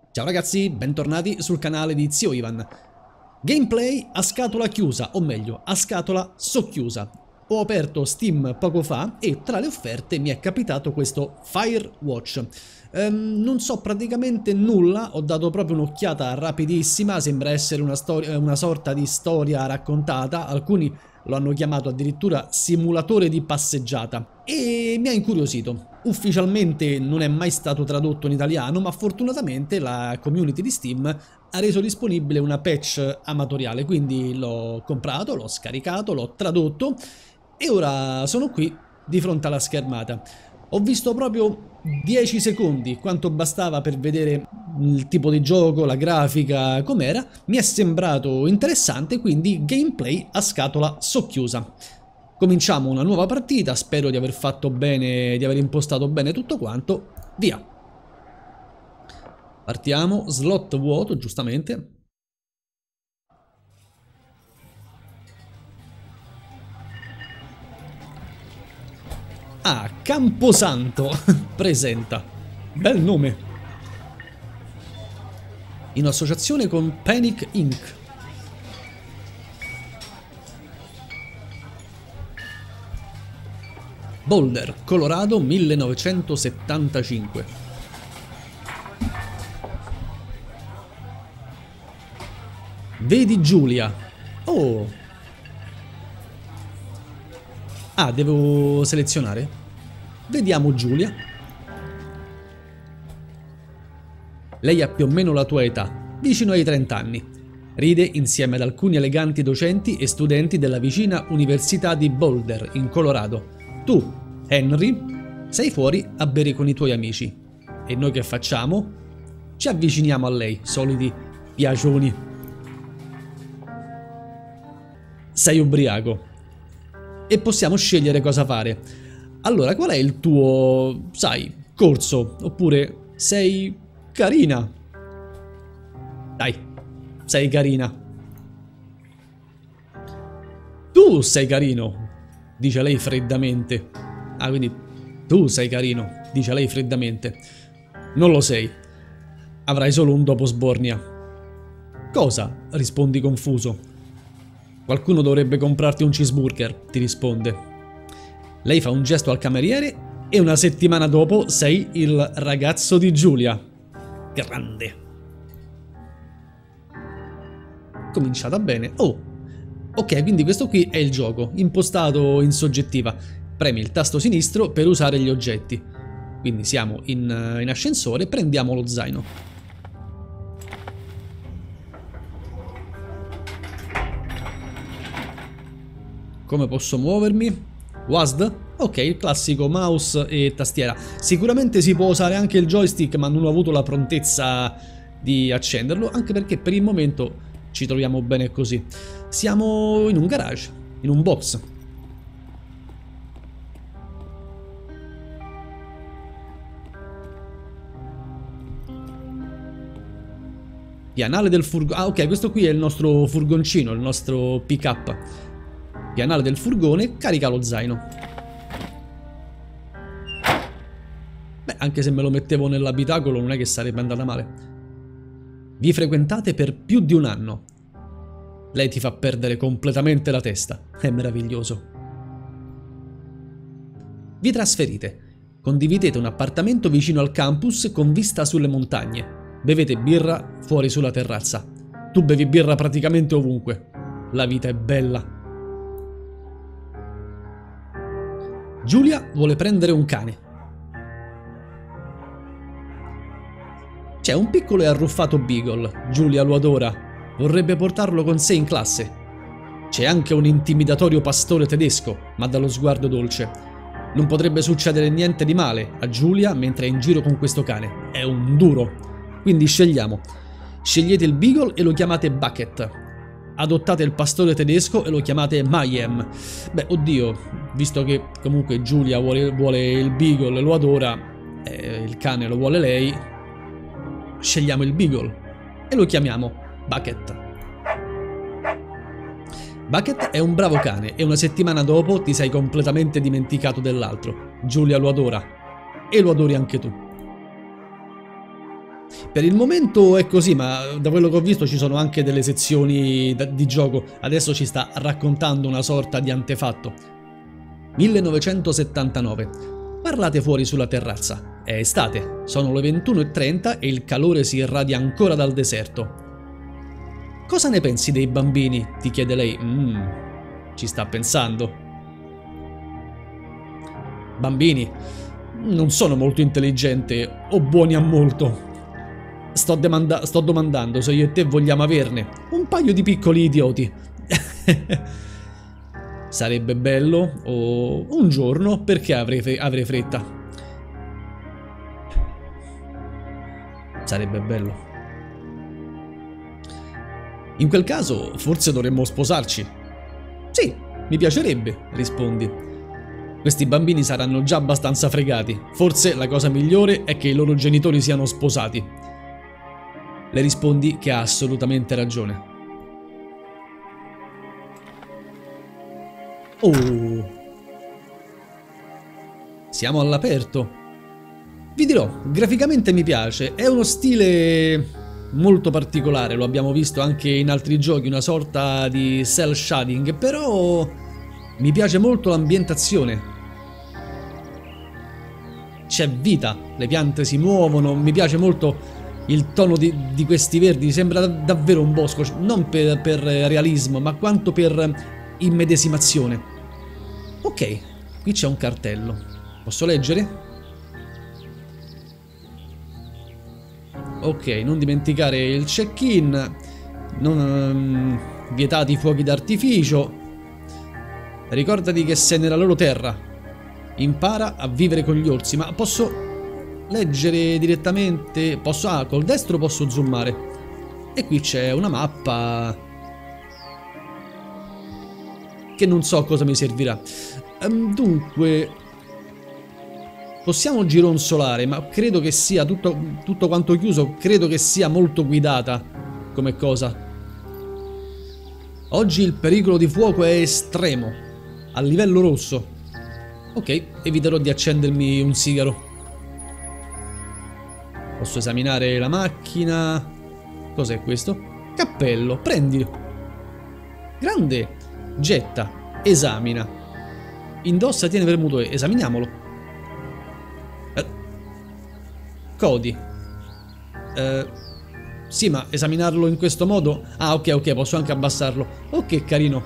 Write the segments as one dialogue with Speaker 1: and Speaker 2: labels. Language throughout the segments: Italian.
Speaker 1: Ciao ragazzi, bentornati sul canale di Zio Ivan. Gameplay a scatola chiusa, o meglio, a scatola socchiusa. Ho aperto Steam poco fa e tra le offerte mi è capitato questo Firewatch. Non so praticamente nulla, ho dato proprio un'occhiata rapidissima, sembra essere una sorta di storia raccontata, alcuni lo hanno chiamato addirittura simulatore di passeggiata e mi ha incuriosito. Ufficialmente non è mai stato tradotto in italiano, ma fortunatamente la community di Steam ha reso disponibile una patch amatoriale, quindi l'ho comprato, l'ho scaricato, l'ho tradotto e ora sono qui di fronte alla schermata. Ho visto proprio 10 secondi quanto bastava per vedere il tipo di gioco, la grafica, com'era. Mi è sembrato interessante, quindi gameplay a scatola socchiusa. Cominciamo una nuova partita, spero di aver fatto bene, di aver impostato bene tutto quanto. Via! Partiamo, slot vuoto, giustamente. Ah, Camposanto presenta. Bel nome. In associazione con Panic Inc. Boulder, Colorado 1975. Vedi Giulia. Oh. Ah, devo selezionare? Vediamo Giulia. Lei ha più o meno la tua età, vicino ai 30 anni. Ride insieme ad alcuni eleganti docenti e studenti della vicina Università di Boulder, in Colorado. Tu, Henry, sei fuori a bere con i tuoi amici. E noi che facciamo? Ci avviciniamo a lei, soliti piacioni. Sei ubriaco. E possiamo scegliere cosa fare. Allora, qual è il tuo, sai, corso? Oppure sei carina? Dai, sei carina. Tu sei carino, dice lei freddamente. Ah, quindi tu sei carino, dice lei freddamente. Non lo sei. Avrai solo un dopo sbornia. Cosa? Rispondi confuso. Qualcuno dovrebbe comprarti un cheeseburger, ti risponde. Lei fa un gesto al cameriere e una settimana dopo sei il ragazzo di Giulia. Grande. Cominciata bene. Oh, ok, quindi questo qui è il gioco, impostato in soggettiva. Premi il tasto sinistro per usare gli oggetti. Quindi siamo in ascensore, prendiamo lo zaino. Come posso muovermi? WASD? Ok, il classico mouse e tastiera. Sicuramente si può usare anche il joystick, ma non ho avuto la prontezza di accenderlo, anche perché per il momento ci troviamo bene così. Siamo in un garage, in un box. Pianale del furgone. Ah, ok, questo qui è il nostro furgoncino, il nostro pick-up. Pianale del furgone, carica lo zaino. Beh, anche se me lo mettevo nell'abitacolo non è che sarebbe andata male. Vi frequentate per più di un anno. Lei ti fa perdere completamente la testa. È meraviglioso. Vi trasferite. Condividete un appartamento vicino al campus con vista sulle montagne. Bevete birra fuori sulla terrazza. Tu bevi birra praticamente ovunque. La vita è bella. Giulia vuole prendere un cane. C'è un piccolo e arruffato beagle. Giulia lo adora. Vorrebbe portarlo con sé in classe. C'è anche un intimidatorio pastore tedesco, ma dallo sguardo dolce. Non potrebbe succedere niente di male a Giulia mentre è in giro con questo cane. È un duro. Quindi scegliamo. Scegliete il beagle e lo chiamate Bucket. Adottate il pastore tedesco e lo chiamate Mayhem. Beh, oddio, visto che comunque Giulia vuole il beagle e lo adora, il cane lo vuole lei, scegliamo il beagle e lo chiamiamo Bucket. Bucket è un bravo cane e una settimana dopo ti sei completamente dimenticato dell'altro. Giulia lo adora e lo adori anche tu. Per il momento è così, ma da quello che ho visto ci sono anche delle sezioni di gioco. Adesso ci sta raccontando una sorta di antefatto. 1979. Parlate fuori sulla terrazza. È estate, sono le 21:30 e il calore si irradia ancora dal deserto. Cosa ne pensi dei bambini? Ti chiede lei. Ci sta pensando. Bambini non sono molto intelligenti o buoni a molto. Sto domandando se io e te vogliamo averne un paio di piccoli idioti. Sarebbe bello, o un giorno, perché avrei fretta. Sarebbe bello. In quel caso, forse dovremmo sposarci. Sì, mi piacerebbe, rispondi. Questi bambini saranno già abbastanza fregati. Forse la cosa migliore è che i loro genitori siano sposati. Le rispondi che ha assolutamente ragione. Oh, siamo all'aperto. Vi dirò, graficamente mi piace, è uno stile molto particolare, lo abbiamo visto anche in altri giochi, una sorta di cel shading, però mi piace molto l'ambientazione. C'è vita, le piante si muovono, mi piace molto il tono di questi verdi, sembra davvero un bosco, non per realismo, ma quanto per immedesimazione. Ok, qui c'è un cartello. Posso leggere? Ok, non dimenticare il check-in. Vietati i fuochi d'artificio. Ricordati che sei nella loro terra. Impara a vivere con gli orsi. Ma posso leggere direttamente? Posso... Ah, col destro posso zoomare. E qui c'è una mappa che non so cosa mi servirà. Dunque, possiamo gironzolare, ma credo che sia tutto quanto chiuso, credo che sia molto guidata come cosa. Oggi il pericolo di fuoco è estremo, a livello rosso. Ok, eviterò di accendermi un sigaro. Posso esaminare la macchina. Cos'è questo? Cappello, prendilo. Grande. Getta, esamina. Indossa, tiene premuto E, esaminiamolo. Codi. Sì, ma esaminarlo in questo modo... Ah, ok, posso anche abbassarlo. Oh, che carino.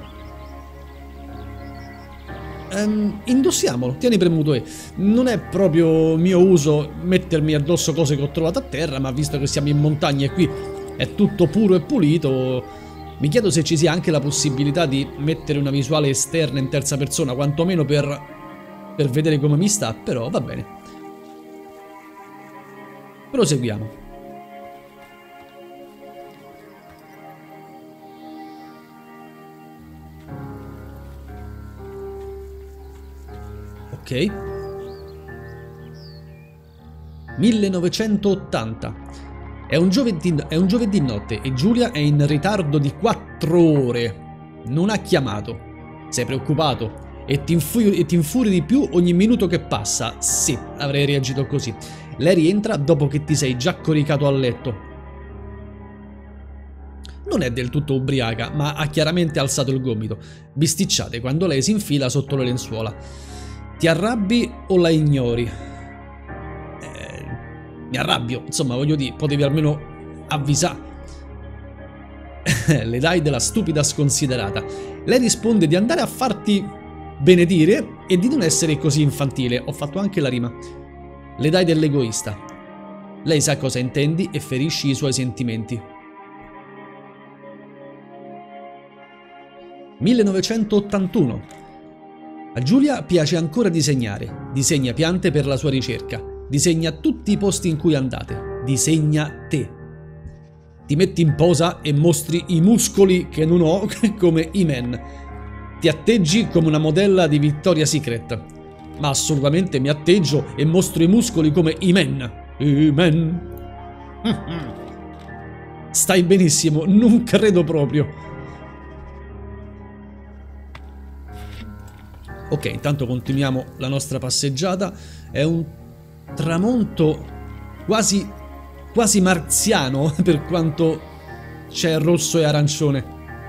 Speaker 1: Indossiamolo, tieni premuto E. Non è proprio mio uso mettermi addosso cose che ho trovato a terra, ma visto che siamo in montagna e qui è tutto puro e pulito... Mi chiedo se ci sia anche la possibilità di mettere una visuale esterna in terza persona, quantomeno per vedere come mi sta, però va bene. Proseguiamo. Ok. 1980. È un giovedì notte e Giulia è in ritardo di 4 ore. Non ha chiamato. Sei preoccupato e ti infuri di più ogni minuto che passa. Sì, avrei reagito così. Lei rientra dopo che ti sei già coricato a letto. Non è del tutto ubriaca, ma ha chiaramente alzato il gomito. Bisticciate quando lei si infila sotto le lenzuola. Ti arrabbi o la ignori? Mi arrabbio, insomma, voglio dire, potevi almeno avvisare. Le dai della stupida sconsiderata. Lei risponde di andare a farti benedire e di non essere così infantile. Ho fatto anche la rima. Le dai dell'egoista. Lei sa cosa intendi e ferisci i suoi sentimenti. 1981. A Giulia piace ancora disegnare. Disegna piante per la sua ricerca. Disegna tutti i posti in cui andate. Disegna te. Ti metti in posa e mostri i muscoli che non ho come Iman. Ti atteggi come una modella di Victoria's Secret. Ma assolutamente mi atteggio e mostro i muscoli come Iman. Iman. Stai benissimo, non credo proprio. Ok, intanto continuiamo la nostra passeggiata. È un tramonto quasi quasi marziano per quanto c'è rosso e arancione.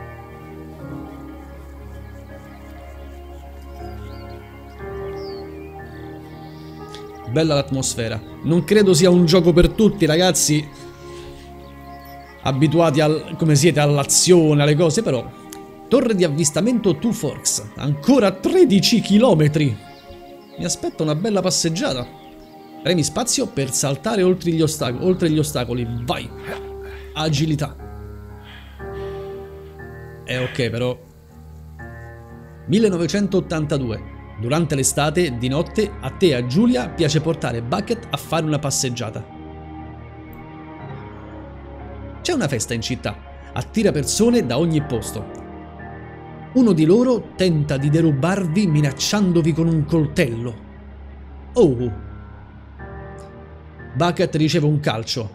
Speaker 1: Bella l'atmosfera. Non credo sia un gioco per tutti, ragazzi, abituati come siete all'azione, alle cose, però. Torre di avvistamento Two Forks. Ancora 13 km. Mi aspetta una bella passeggiata. Premi spazio per saltare oltre gli ostacoli. Vai. Agilità. Ok, però. 1982. Durante l'estate, di notte, a te e a Giulia piace portare Bucket a fare una passeggiata. C'è una festa in città, attira persone da ogni posto. Uno di loro tenta di derubarvi minacciandovi con un coltello. Oh! Bucket riceve un calcio.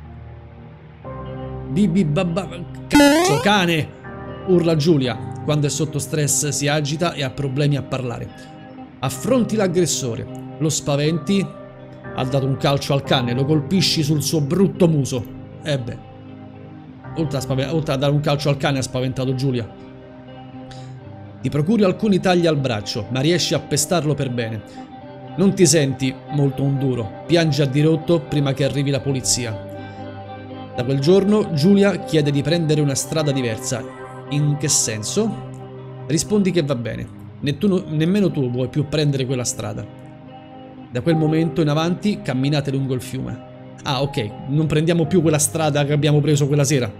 Speaker 1: Bibi babba... Cazzo, cane! Urla Giulia. Quando è sotto stress si agita e ha problemi a parlare. Affronti l'aggressore, lo spaventi, ha dato un calcio al cane, lo colpisci sul suo brutto muso. Beh, oltre a dare un calcio al cane ha spaventato Giulia. Ti procuri alcuni tagli al braccio, ma riesci a pestarlo per bene. Non ti senti molto un duro, piangi a dirotto prima che arrivi la polizia. Da quel giorno Giulia chiede di prendere una strada diversa. In che senso? Rispondi che va bene. Nemmeno tu vuoi più prendere quella strada. Da quel momento in avanti camminate lungo il fiume. Ah, ok, non prendiamo più quella strada che abbiamo preso quella sera.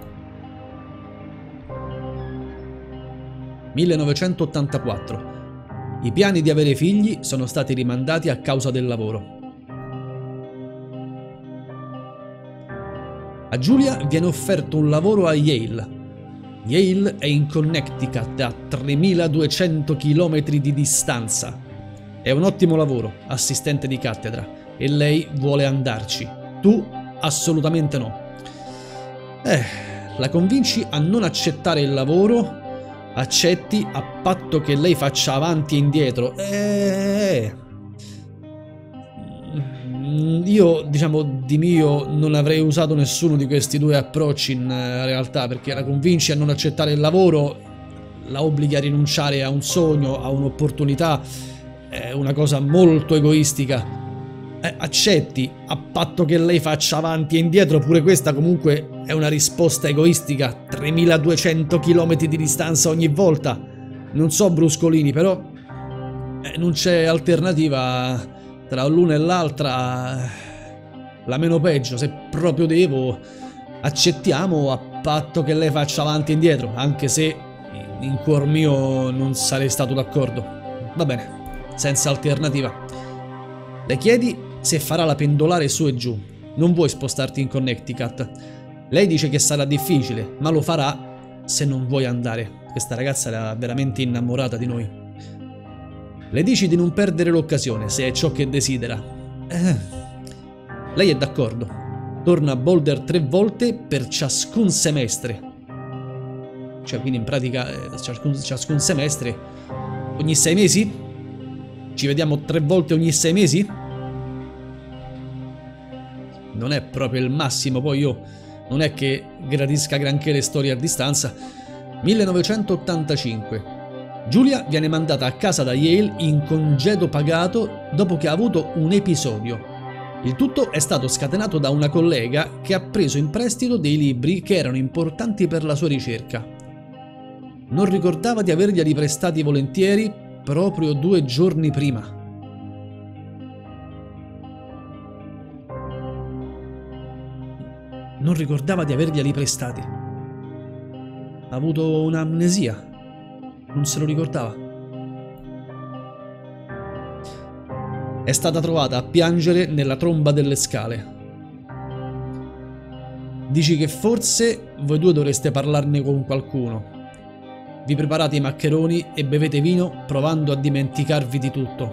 Speaker 1: 1984. I piani di avere figli sono stati rimandati a causa del lavoro. A Giulia viene offerto un lavoro a Yale. Yale è in Connecticut, a 3200 km di distanza. È un ottimo lavoro, assistente di cattedra, e lei vuole andarci. Tu assolutamente no. La convinci a non accettare il lavoro, accetti a patto che lei faccia avanti e indietro. Io, diciamo, di mio non avrei usato nessuno di questi due approcci in realtà, perché la convinci a non accettare il lavoro, la obblighi a rinunciare a un sogno, a un'opportunità, è una cosa molto egoistica. Accetti a patto che lei faccia avanti e indietro, pure questa comunque è una risposta egoistica. 3200 km di distanza ogni volta. Non so bruscolini, però non c'è alternativa. Tra l'una e l'altra, la meno peggio. Se proprio devo, accettiamo a patto che lei faccia avanti e indietro, anche se in cuor mio non sarei stato d'accordo. Va bene, senza alternativa. Le chiedi se farà la pendolare su e giù. Non vuoi spostarti in Connecticut. Lei dice che sarà difficile, ma lo farà se non vuoi andare. Questa ragazza era veramente innamorata di noi. Le dici di non perdere l'occasione, se è ciò che desidera. Lei è d'accordo. Torna a Boulder 3 volte per ciascun semestre. Cioè, quindi in pratica ciascun semestre ogni 6 mesi? Ci vediamo 3 volte ogni 6 mesi? Non è proprio il massimo, poi io non è che gradisca granché le storie a distanza. 1985. Giulia viene mandata a casa da Yale in congedo pagato dopo che ha avuto un episodio. Il tutto è stato scatenato da una collega che ha preso in prestito dei libri che erano importanti per la sua ricerca. Non ricordava di averglieli prestati volentieri proprio 2 giorni prima. Non ricordava di averglieli prestati. Ha avuto un'amnesia. Non se lo ricordava. È stata trovata a piangere nella tromba delle scale. Dici che forse voi due dovreste parlarne con qualcuno. Vi preparate i maccheroni e bevete vino provando a dimenticarvi di tutto.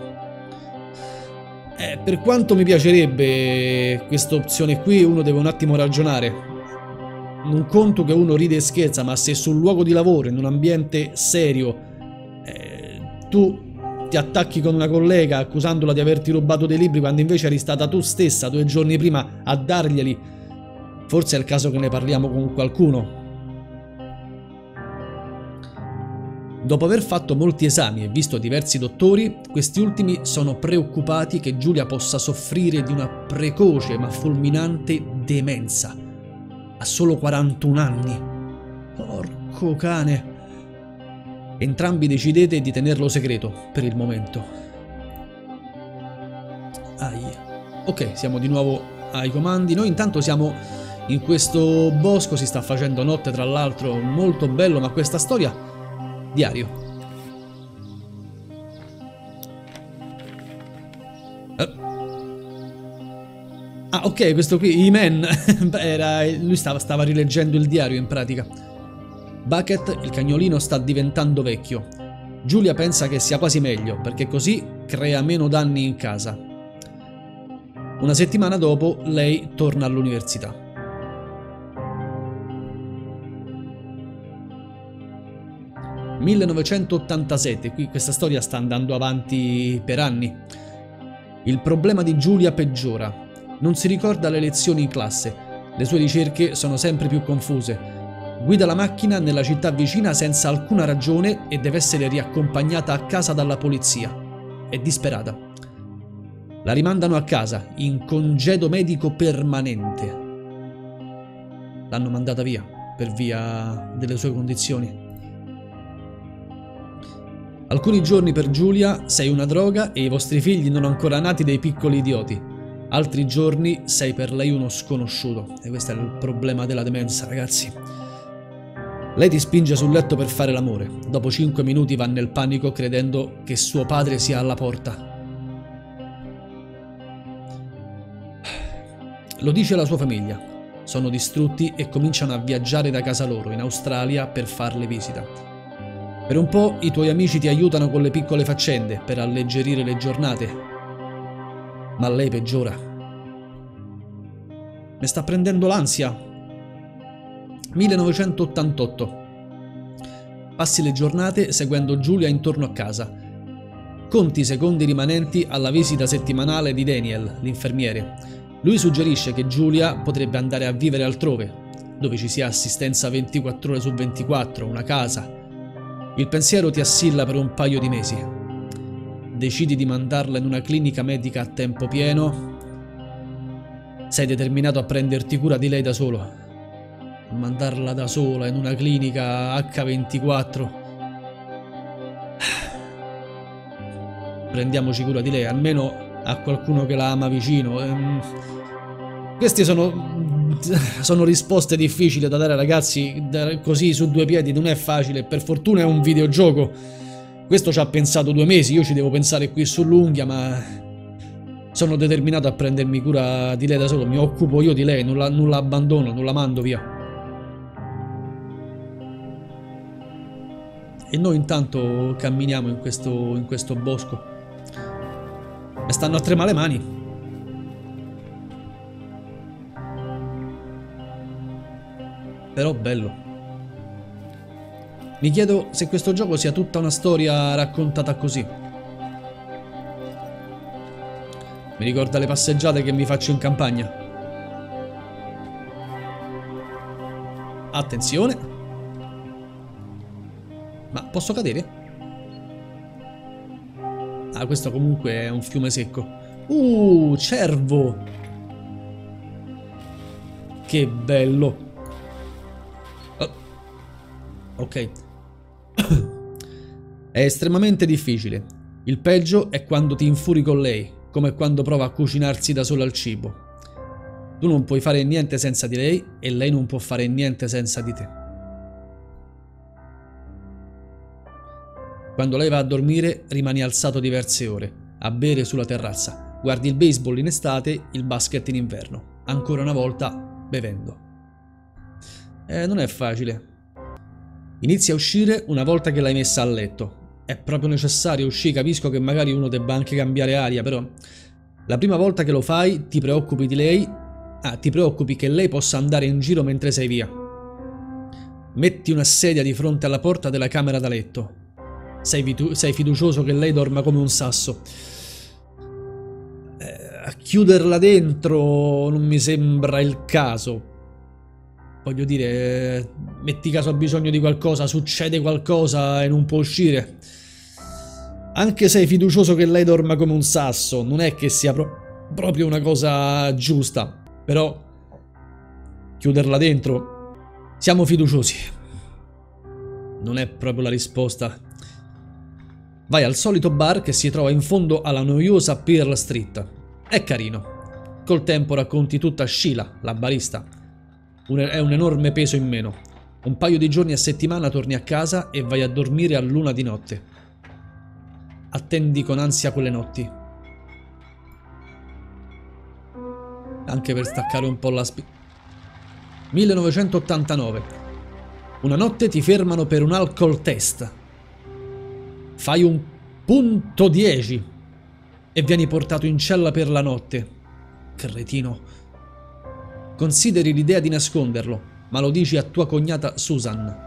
Speaker 1: Per quanto mi piacerebbe questa opzione qui, uno deve un attimo ragionare. Non conto che uno ride e scherza, ma se sul luogo di lavoro, in un ambiente serio, tu ti attacchi con una collega accusandola di averti rubato dei libri quando invece eri stata tu stessa 2 giorni prima a darglieli. Forse è il caso che ne parliamo con qualcuno. Dopo aver fatto molti esami e visto diversi dottori, questi ultimi sono preoccupati che Giulia possa soffrire di una precoce ma fulminante demenza. Ha solo 41 anni. Porco cane. Entrambi decidete di tenerlo segreto per il momento. Ok, siamo di nuovo ai comandi. Noi intanto siamo in questo bosco, si sta facendo notte tra l'altro, molto bello, ma questa storia... Diario. Ah, ok, questo qui, E-Man. Lui stava rileggendo il diario in pratica. Bucket, il cagnolino, sta diventando vecchio. Giulia pensa che sia quasi meglio, perché così crea meno danni in casa. Una settimana dopo, lei torna all'università. (1987), qui questa storia sta andando avanti per anni. Il problema di Giulia peggiora. Non si ricorda le lezioni in classe. Le sue ricerche sono sempre più confuse. Guida la macchina nella città vicina senza alcuna ragione e deve essere riaccompagnata a casa dalla polizia. È disperata. La rimandano a casa, in congedo medico permanente. L'hanno mandata via, per via delle sue condizioni. Alcuni giorni per Giulia sei una droga e i vostri figli non ancora nati dei piccoli idioti. Altri giorni sei per lei uno sconosciuto. E questo è il problema della demenza, ragazzi. Lei ti spinge sul letto per fare l'amore. Dopo 5 minuti va nel panico credendo che suo padre sia alla porta. Lo dice la sua famiglia. Sono distrutti e cominciano a viaggiare da casa loro in Australia per farle visita. Per un po' i tuoi amici ti aiutano con le piccole faccende per alleggerire le giornate. Ma lei peggiora. Mi sta prendendo l'ansia. 1988. Passi le giornate seguendo Giulia intorno a casa. Conti i secondi rimanenti alla visita settimanale di Daniel, l'infermiere. Lui suggerisce che Giulia potrebbe andare a vivere altrove, dove ci sia assistenza 24 ore su 24, una casa. Il pensiero ti assilla per un paio di mesi. Decidi di mandarla in una clinica medica a tempo pieno. Sei determinato a prenderti cura di lei da solo. Mandarla da sola in una clinica H24. Prendiamoci cura di lei, almeno a qualcuno che la ama vicino. Queste sono risposte difficili da dare, ragazzi, così su 2 piedi non è facile. Per fortuna è un videogioco. Questo ci ha pensato 2 mesi, io ci devo pensare qui sull'unghia, ma sono determinato a prendermi cura di lei da solo. Mi occupo io di lei, non la abbandono, non la mando via. E noi intanto camminiamo in questo bosco. Mi stanno a tremare le mani. Però bello. Mi chiedo se questo gioco sia tutta una storia raccontata così. Mi ricorda le passeggiate che mi faccio in campagna. Attenzione. Ma posso cadere? Ah, questo comunque è un fiume secco. Cervo! Che bello! Ok. È estremamente difficile. Il peggio è quando ti infuri con lei, come quando prova a cucinarsi da sola il cibo. Tu non puoi fare niente senza di lei e lei non può fare niente senza di te. Quando lei va a dormire rimani alzato diverse ore, a bere sulla terrazza. Guardi il baseball in estate, il basket in inverno. Ancora una volta bevendo. Non è facile. Inizia a uscire una volta che l'hai messa a letto. È proprio necessario uscire, capisco che magari uno debba anche cambiare aria, però la prima volta che lo fai ti preoccupi di lei, ti preoccupi che lei possa andare in giro mentre sei via. Metti una sedia di fronte alla porta della camera da letto. sei fiducioso che lei dorma come un sasso. A chiuderla dentro non mi sembra il caso. Voglio dire, metti caso ha bisogno di qualcosa, succede qualcosa e non può uscire. Anche sei fiducioso che lei dorma come un sasso, non è che sia proprio una cosa giusta. Però chiuderla dentro, siamo fiduciosi. Non è proprio la risposta. Vai al solito bar che si trova in fondo alla noiosa Pearl Street. È carino. Col tempo racconti tutta a Sheila, la barista. È un enorme peso in meno. Un paio di giorni a settimana torni a casa e vai a dormire a luna di notte. Attendi con ansia quelle notti. Anche per staccare un po' la 1989. Una notte ti fermano per un alcol test. Fai un punto 10 e vieni portato in cella per la notte. Cretino. Consideri l'idea di nasconderlo, ma lo dici a tua cognata Susan.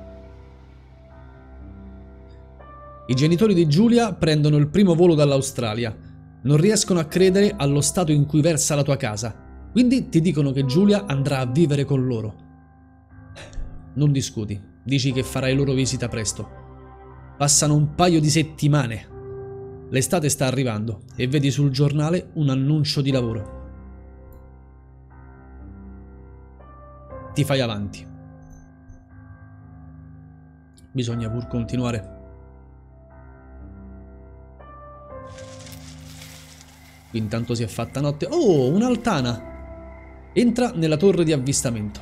Speaker 1: I genitori di Giulia prendono il primo volo dall'Australia. Non riescono a credere allo stato in cui versa la tua casa, quindi ti dicono che Giulia andrà a vivere con loro. Non discuti, dici che farai loro visita presto. Passano un paio di settimane. L'estate sta arrivando e vedi sul giornale un annuncio di lavoro. Ti fai avanti. Bisogna pur continuare. Intanto si è fatta notte. Oh, un'altana! Entra nella torre di avvistamento.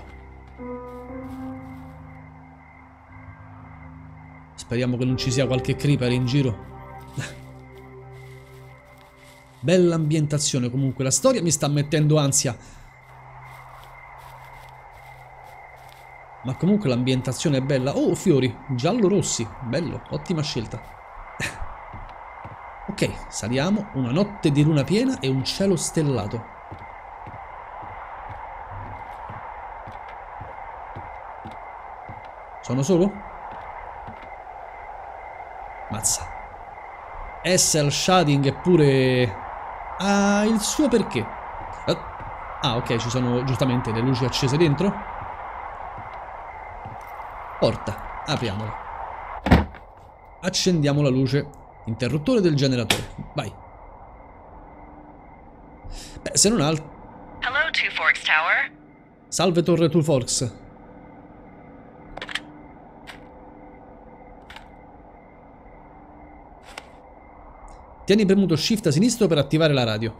Speaker 1: Speriamo che non ci sia qualche creeper in giro. Bella ambientazione comunque. La storia mi sta mettendo ansia. Ma comunque l'ambientazione è bella. Oh, fiori. Giallo-rossi. Bello. Ottima scelta. Ok, saliamo. Una notte di luna piena e un cielo stellato. Sono solo? Mazza. Cell shading eppure ha il suo perché. Ah, ok, ci sono giustamente le luci accese dentro. Porta, apriamola. Accendiamo la luce. Interruttore del generatore. Vai. Beh, se non altro.
Speaker 2: Hello, Two Forks Tower.
Speaker 1: Salve Torre Two Forks. Tieni premuto shift a sinistro per attivare la radio.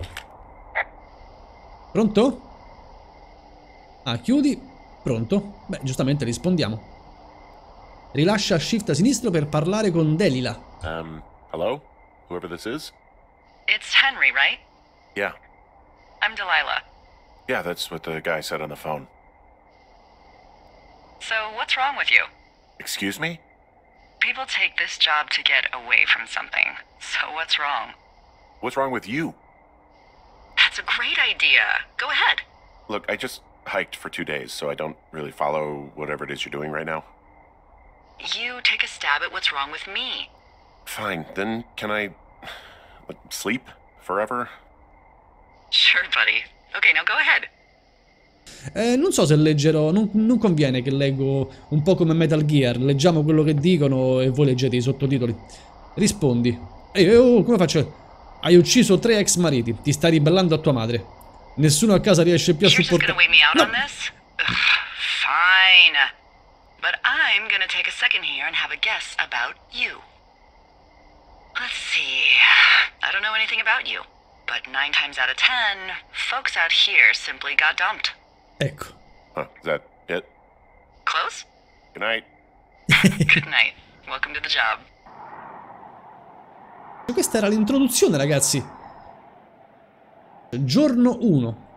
Speaker 1: Pronto? Ah, chiudi. Pronto? Beh, giustamente rispondiamo. Rilascia shift a sinistro per parlare con Delila.
Speaker 3: Hello? Whoever this is?
Speaker 2: It's Henry, right?
Speaker 3: Yeah.
Speaker 2: I'm Delilah.
Speaker 3: Yeah, that's what the guy said on the phone.
Speaker 2: So, what's wrong with you?
Speaker 3: Excuse me?
Speaker 2: People take this job to get away from something. So, what's wrong?
Speaker 3: What's wrong with you?
Speaker 2: That's a great idea. Go ahead.
Speaker 3: Look, I just hiked for 2 days, so I don't really follow whatever it is you're doing right now.
Speaker 2: You take a stab at what's wrong with me.
Speaker 3: Fine, then can I sleep forever?
Speaker 2: Sure, buddy. Okay, now go ahead.
Speaker 1: Non so se leggerò, non conviene che leggo un po' come Metal Gear, leggiamo quello che dicono e voi leggete i sottotitoli. Rispondi. Oh, come faccio? Hai ucciso 3 ex mariti, ti stai ribellando a tua madre. Nessuno a casa riesce più a supportare.
Speaker 2: You're just gonna wait me out on this? Ugh, fine. But I'm gonna take a second here and have a guess about you. Let's see. I don't know anything about you, but 9 times out of 10, folks out here simply got dumped.
Speaker 1: Ecco.
Speaker 3: Huh, is that it?
Speaker 2: Close?
Speaker 3: Good night.
Speaker 2: Good night. Welcome to the job.
Speaker 1: Questa era l'introduzione, ragazzi. Giorno 1.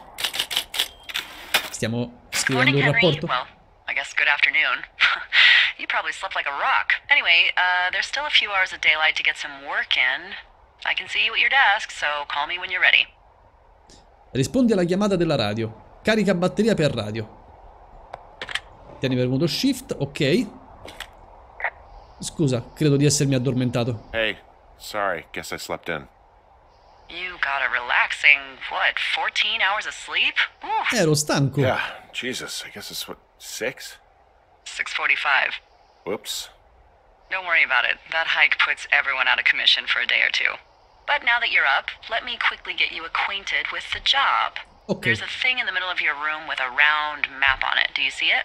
Speaker 1: Stiamo scrivendo
Speaker 2: Morning,
Speaker 1: un
Speaker 2: Henry.
Speaker 1: rapporto.
Speaker 2: Well, I guess good afternoon. You probably slept like a rock. Anyway, there's still a few hours of daylight to get some work in. I can see you at your desk, so call me when you're ready.
Speaker 1: Rispondi alla chiamata della radio. Carica batteria per radio. Tieni premuto shift, ok. Scusa, credo di essermi addormentato.
Speaker 3: Hey, sorry. Guess I slept in.
Speaker 2: You got a relaxing, what, 14 hours of sleep? Ooh,
Speaker 1: Ero stanco.
Speaker 3: Yeah, Jesus. I guess it's what, 6?
Speaker 2: 6:45.
Speaker 3: Whoops.
Speaker 2: Don't worry about it. That hike puts everyone out of commission for a day or two. But now that you're up, let me quickly get you acquainted with the job.
Speaker 1: Ok.
Speaker 2: There's a thing in the middle of your room with a round map on it. Do you see it?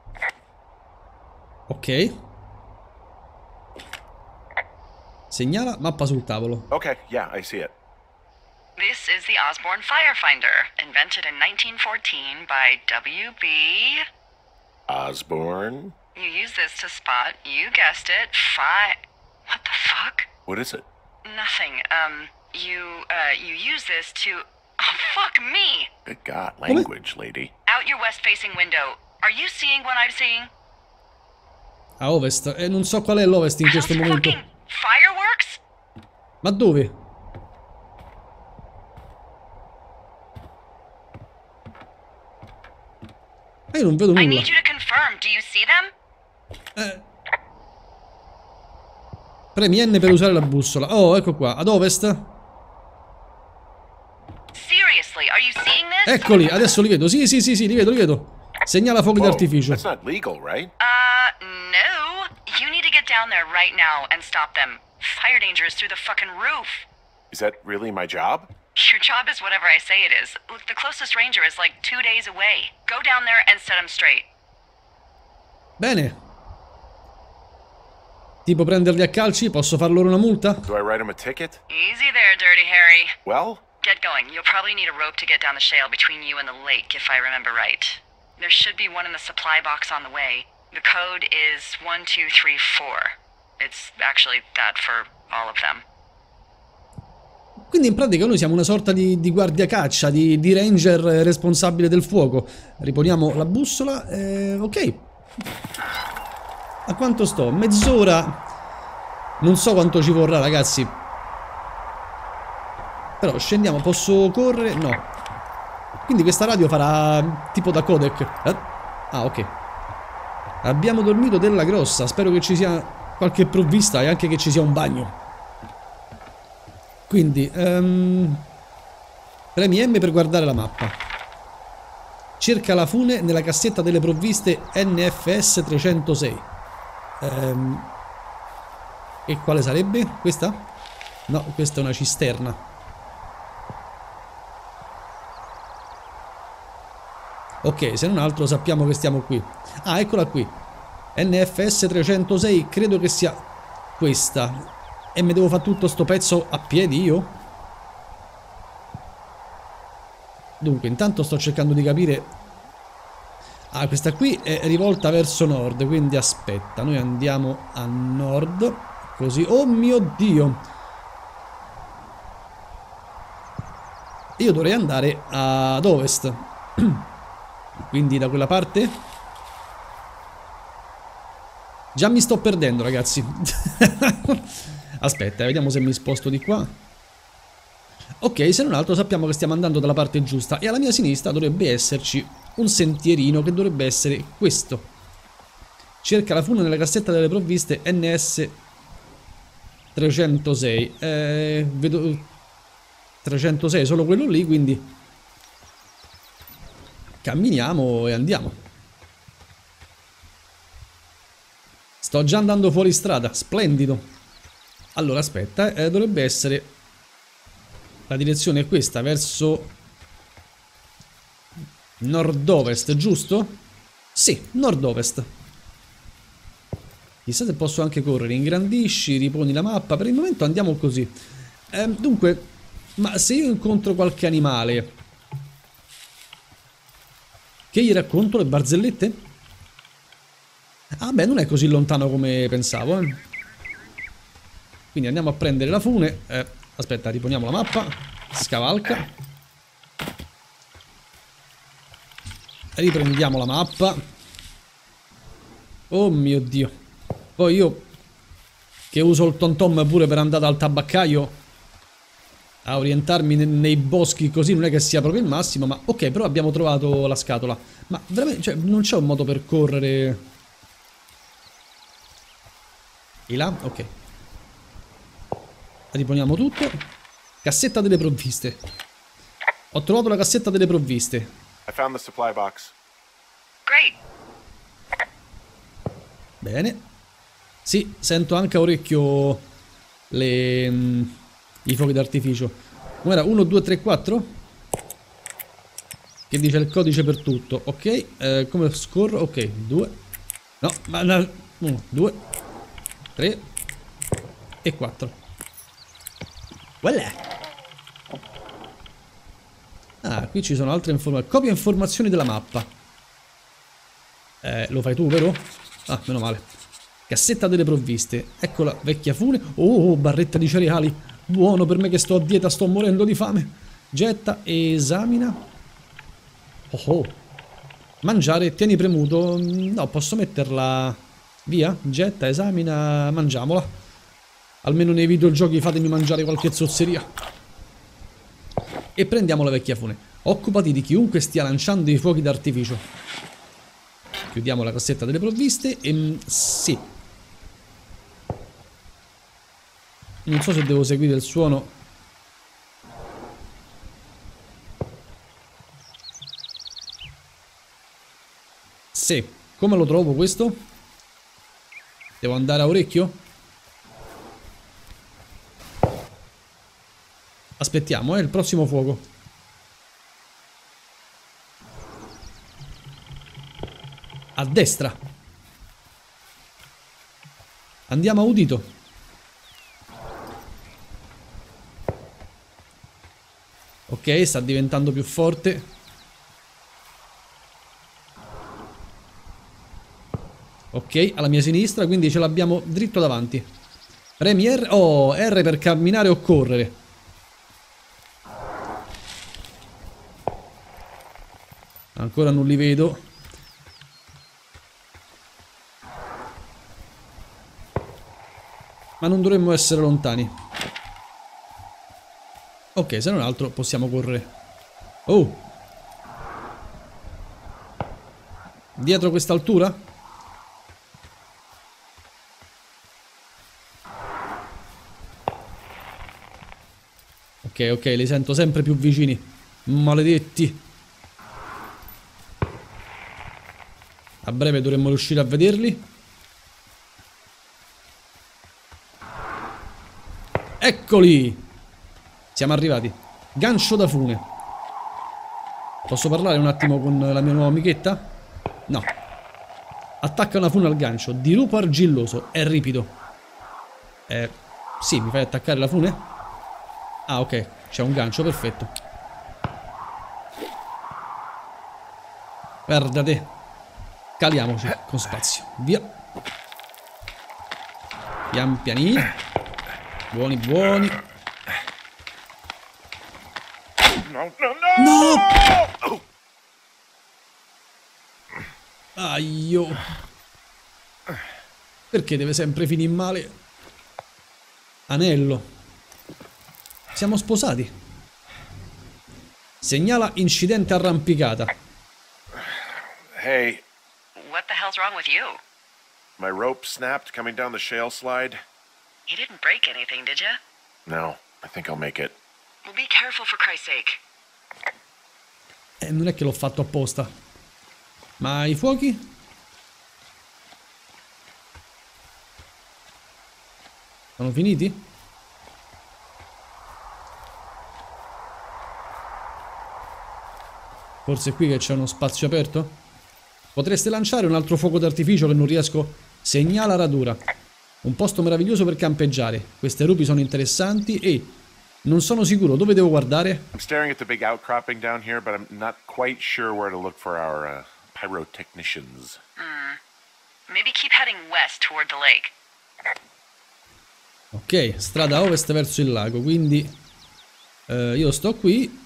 Speaker 1: Ok. Segnala mappa sul tavolo.
Speaker 3: Okay, yeah, I see it.
Speaker 2: This is the Osborne Firefinder, invented in 1914 by W.B.
Speaker 3: Osborne?
Speaker 2: You use this to spot, you guessed it, What the fuck?
Speaker 3: What is it?
Speaker 2: Nothing. You use this to... Oh, fuck me!
Speaker 3: Good God, language, lady.
Speaker 2: Out your west-facing window. Are you seeing what I'm seeing?
Speaker 1: A ovest. E non so qual è l'ovest in questo
Speaker 2: Those
Speaker 1: momento.
Speaker 2: fucking fireworks?
Speaker 1: Ma dove? Io non vedo
Speaker 2: I
Speaker 1: nulla.
Speaker 2: need you to confirm. Do you see them?
Speaker 1: Premi N per usare la bussola. Oh, ecco qua. Ad ovest.
Speaker 2: Seriously, are you seeing this?
Speaker 1: Eccoli, adesso li vedo. Sì, li vedo. Segnala fuochi
Speaker 3: Whoa,
Speaker 1: d'artificio.
Speaker 3: that's not legal, right?
Speaker 2: No. You need to get down there right now and stop them. Fire danger is through the fucking roof.
Speaker 3: Is that really my job?
Speaker 2: Your job is whatever I say it is. Look, the closest ranger is like 2 days away. Go down there and set him straight.
Speaker 1: Bene. Tipo prenderli a calci? Posso far loro una multa?
Speaker 3: Do I write him a ticket?
Speaker 2: Easy there, Dirty Harry.
Speaker 3: Well,
Speaker 2: Get going. You'll probably need a rope to get down the shale between you and the lake, if I remember right. There should be one in the supply box on the way. The code is 1234. It's actually that for all of them.
Speaker 1: Quindi in pratica noi siamo una sorta di guardia caccia, di ranger responsabile del fuoco. Riponiamo la bussola. Ok. A quanto sto? Mezz'ora. Non so quanto ci vorrà, ragazzi. Però scendiamo. Posso correre? No. Quindi questa radio farà tipo da codec. Ah, ok. Abbiamo dormito della grossa. Spero che ci sia qualche provvista e anche che ci sia un bagno. Quindi premi M per guardare la mappa. Cerca la fune nella cassetta delle provviste NFS 306. E quale sarebbe? Questa? No, questa è una cisterna. Ok, se non altro sappiamo che stiamo qui. Ah, eccola qui. NFS 306, credo che sia questa. E mi devo fare tutto sto pezzo a piedi io? Dunque, intanto sto cercando di capire. Ah, questa qui è rivolta verso nord, quindi aspetta, noi andiamo a nord, così. Oh mio Dio! Io dovrei andare ad ovest. Quindi da quella parte? Già mi sto perdendo, ragazzi. Aspetta, vediamo se mi sposto di qua. Ok, se non altro sappiamo che stiamo andando dalla parte giusta. E alla mia sinistra dovrebbe esserci un sentierino che dovrebbe essere questo. Cerca la fune nella cassetta delle provviste NS 306. Vedo 306, solo quello lì, quindi camminiamo e andiamo. Sto già andando fuori strada, splendido. Allora aspetta, dovrebbe essere la direzione è questa, verso nord-ovest, giusto? Sì, nord-ovest. Chissà se posso anche correre. Ingrandisci, riponi la mappa. Per il momento andiamo così. Dunque, ma se io incontro qualche animale, che gli racconto le barzellette? Ah beh, non è così lontano come pensavo, Quindi andiamo a prendere la fune. Aspetta, riponiamo la mappa. Scavalca. Riprendiamo la mappa. Oh mio Dio. Poi io, che uso il TomTom pure per andare al tabaccaio, a orientarmi nei boschi così non è che sia proprio il massimo. Ma ok, però abbiamo trovato la scatola. Ma veramente, cioè, non c'è un modo per correre E là, ok. Riponiamo tutto. Cassetta delle provviste. Ho trovato la cassetta delle provviste.
Speaker 3: I found the supply box.
Speaker 2: Great.
Speaker 1: Bene. Sì, sento anche a orecchio i fuochi d'artificio. Com'era? 1, 2, 3, 4? Che dice il codice per tutto. Ok, come scorro? Ok, 2. No, ma 1, 2, 3 e 4. Voilà. Ah, qui ci sono altre informazioni. Copia informazioni della mappa. Lo fai tu, vero? Ah, meno male. Cassetta delle provviste. Eccola, vecchia fune. Oh, barretta di cereali. Buono per me che sto a dieta, sto morendo di fame. Getta, esamina. Oh. Mangiare, tieni premuto. No, posso metterla via. Getta, esamina, mangiamola. Almeno nei videogiochi fatemi mangiare qualche zozzeria. E prendiamo la vecchia fune. Occupati di chiunque stia lanciando i fuochi d'artificio. Chiudiamo la cassetta delle provviste e... sì. Non so se devo seguire il suono. Sì. Come lo trovo questo? Devo andare a orecchio? Aspettiamo, il prossimo fuoco. A destra. Andiamo a udito. Ok, sta diventando più forte. Ok, alla mia sinistra, quindi ce l'abbiamo dritto davanti. Premi R. Oh, R per camminare o correre. Ancora non li vedo. Ma non dovremmo essere lontani. Ok, se non altro possiamo correre. Oh! Dietro quest'altura? Ok, ok, li sento sempre più vicini. Maledetti. A breve dovremmo riuscire a vederli. Eccoli! Siamo arrivati. Gancio da fune. Posso parlare un attimo con la mia nuova amichetta? No. Attacca una fune al gancio. Dirupo argilloso. È ripido. Sì, mi fai attaccare la fune? Ah, ok. C'è un gancio, perfetto. Guarda te. Caliamoci con spazio. Via. Pian pianino. Buoni, buoni. No! Aio. Perché deve sempre finire male? Anello. Siamo sposati. Segnala incidente arrampicata.
Speaker 3: Hey,
Speaker 2: What the hell's wrong with you?
Speaker 3: my rope snapped coming down the shale slide.
Speaker 2: You didn't break anything, did you?
Speaker 3: No, I think I'll make it.
Speaker 2: Well, be careful for Christ's sake.
Speaker 1: Non è che l'ho fatto apposta. Ma i fuochi? Sono finiti? Forse è qui che c'è uno spazio aperto? Potreste lanciare un altro fuoco d'artificio che non riesco. Segnala radura. Un posto meraviglioso per campeggiare. Queste rupi sono interessanti e non sono sicuro dove devo guardare.
Speaker 3: I'm staring at the big outcropping down here, but I'm not quite sure where to look for our pyrotechnicians.
Speaker 2: Maybe keep heading west toward the lake.
Speaker 1: Ok, strada a ovest verso il lago, quindi io sto qui.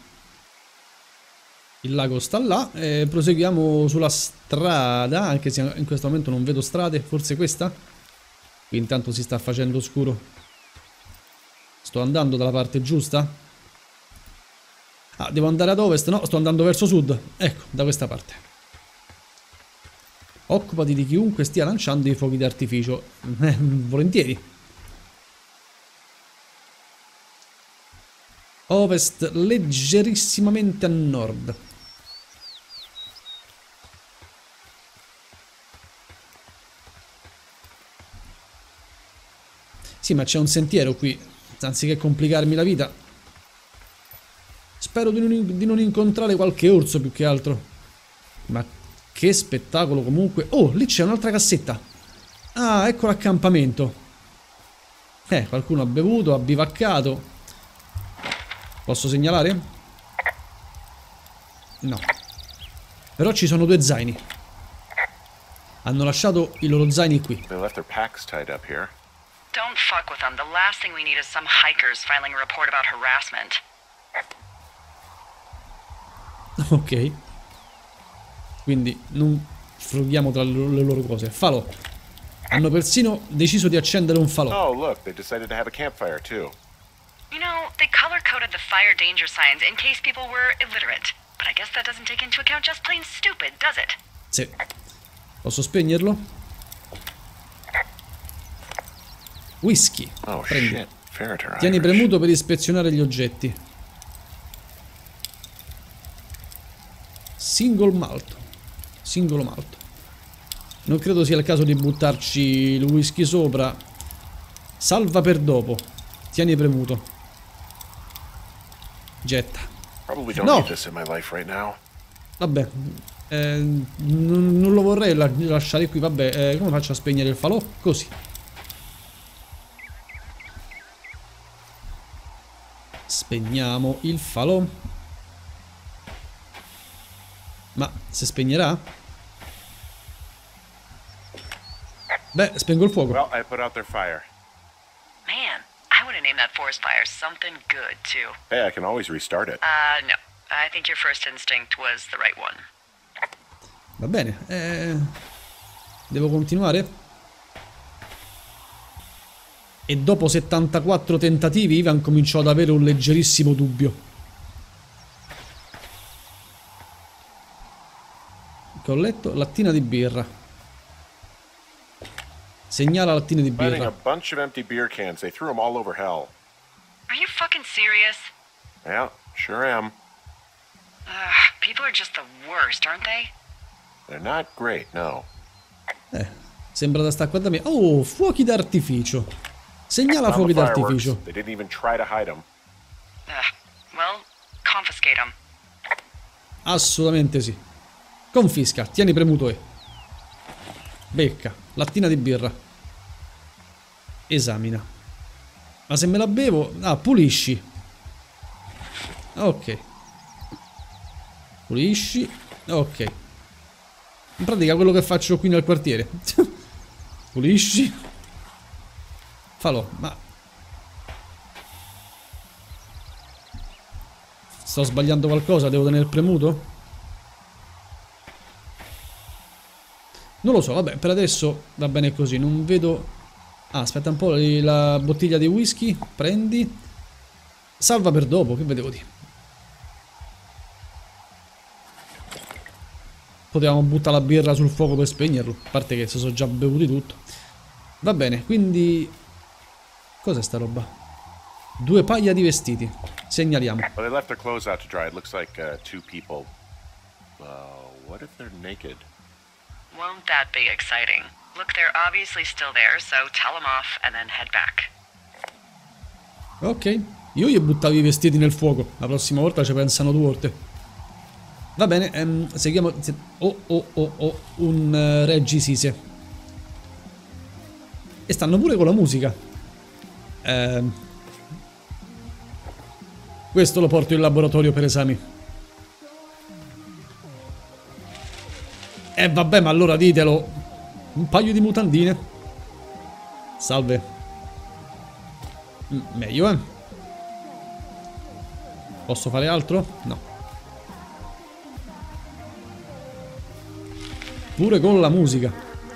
Speaker 1: Il lago sta là. Proseguiamo sulla strada, anche se in questo momento non vedo strade. Forse questa? Qui intanto si sta facendo scuro. Sto andando dalla parte giusta? Ah, devo andare ad ovest? No, sto andando verso sud. Ecco, da questa parte. Occupati di chiunque stia lanciando i fuochi d'artificio. Volentieri. Ovest leggerissimamente a nord. Sì, ma c'è un sentiero qui. Anziché complicarmi la vita. Spero di non incontrare qualche orso più che altro. Ma che spettacolo comunque. Oh, lì c'è un'altra cassetta. Ah, ecco l'accampamento. Qualcuno ha bevuto, ha bivaccato. Posso segnalare? No. Però ci sono 2 zaini. Hanno lasciato i loro zaini qui.
Speaker 3: They left their packs tied up here.
Speaker 2: Don't fuck with them. The last thing we need is some hikers filing a report about harassment.
Speaker 1: Ok. Quindi non frughiamo tra le loro cose. Falò. Hanno persino deciso di accendere un falò.
Speaker 3: Oh, look, they decided to have a campfire too.
Speaker 2: You know, they color-coded the fire danger signs in case people were illiterate. But I guess that doesn't take into account just plain stupid, does it?
Speaker 1: Sì. Posso spegnerlo? Whisky.
Speaker 3: Oh,
Speaker 1: Prendi.
Speaker 3: shit. Ferreter
Speaker 1: Tieni
Speaker 3: Irish.
Speaker 1: premuto per ispezionare gli oggetti. Single malto. Singolo malto. Non credo sia il caso di buttarci il whisky sopra. Salva per dopo. Tieni premuto. Getta.
Speaker 3: Probably don't
Speaker 1: No.
Speaker 3: need this in my life right now.
Speaker 1: Vabbè. Non lo vorrei lasciare qui. Vabbè, come faccio a spegnere il falò? Così. Spegniamo il falò. Ma si spegnerà? Beh, spengo il fuoco.
Speaker 3: Well, I put out their fire.
Speaker 2: Man, I would have named that forest fire something good, too.
Speaker 3: Hey, I can always restart it.
Speaker 2: No. I think your first instinct was the right one.
Speaker 1: Va bene. Devo continuare? E dopo 74 tentativi Ivan cominciò ad avere un leggerissimo dubbio. Che ho letto? Lattina di birra. Segnala lattina di
Speaker 3: Finding a
Speaker 1: birra.
Speaker 3: bunch of empty beer cans. They threw them all over hell.
Speaker 2: Are you fucking serious?
Speaker 3: Yeah, sure am.
Speaker 2: People are just the worst, aren't they?
Speaker 3: They're not great, no.
Speaker 1: Sembra da sta qua da me. Oh, fuochi d'artificio. Segnala
Speaker 3: Found
Speaker 1: fuochi
Speaker 3: the fireworks.
Speaker 1: d'artificio.
Speaker 3: They didn't even try to hide them.
Speaker 2: Well, confiscate them.
Speaker 1: Assolutamente sì. Confisca, tieni premuto E. Becca, lattina di birra. Esamina. Ma se me la bevo... Ah, pulisci. Ok. Pulisci. Ok. In pratica quello che faccio qui nel quartiere. Pulisci. Falò, ma... Sto sbagliando qualcosa? Devo tenere premuto? Non lo so, vabbè, per adesso va bene così, non vedo... Ah, aspetta un po', la bottiglia di whisky, prendi. Salva per dopo, che vedevo di. Potevamo buttare la birra sul fuoco per spegnerlo, a parte che si sono già bevuti tutto. Va bene, quindi... Cos'è sta roba? 2 paia di vestiti, segnaliamo.
Speaker 3: Well, they left their clothes out to dry. It looks like 2 people. What if they're naked?
Speaker 2: Won't that be exciting? Look, they're obviously still there, so tell them off and then head back.
Speaker 1: Ok, io gli buttavo i vestiti nel fuoco, la prossima volta ci pensano 2 volte. Va bene, seguiamo... Oh, un Reggisise. E stanno pure con la musica. Questo lo porto in laboratorio per esami. Vabbè, ma allora ditelo. Un paio di mutandine. Salve. Meglio, Posso fare altro? No. Pure con la musica.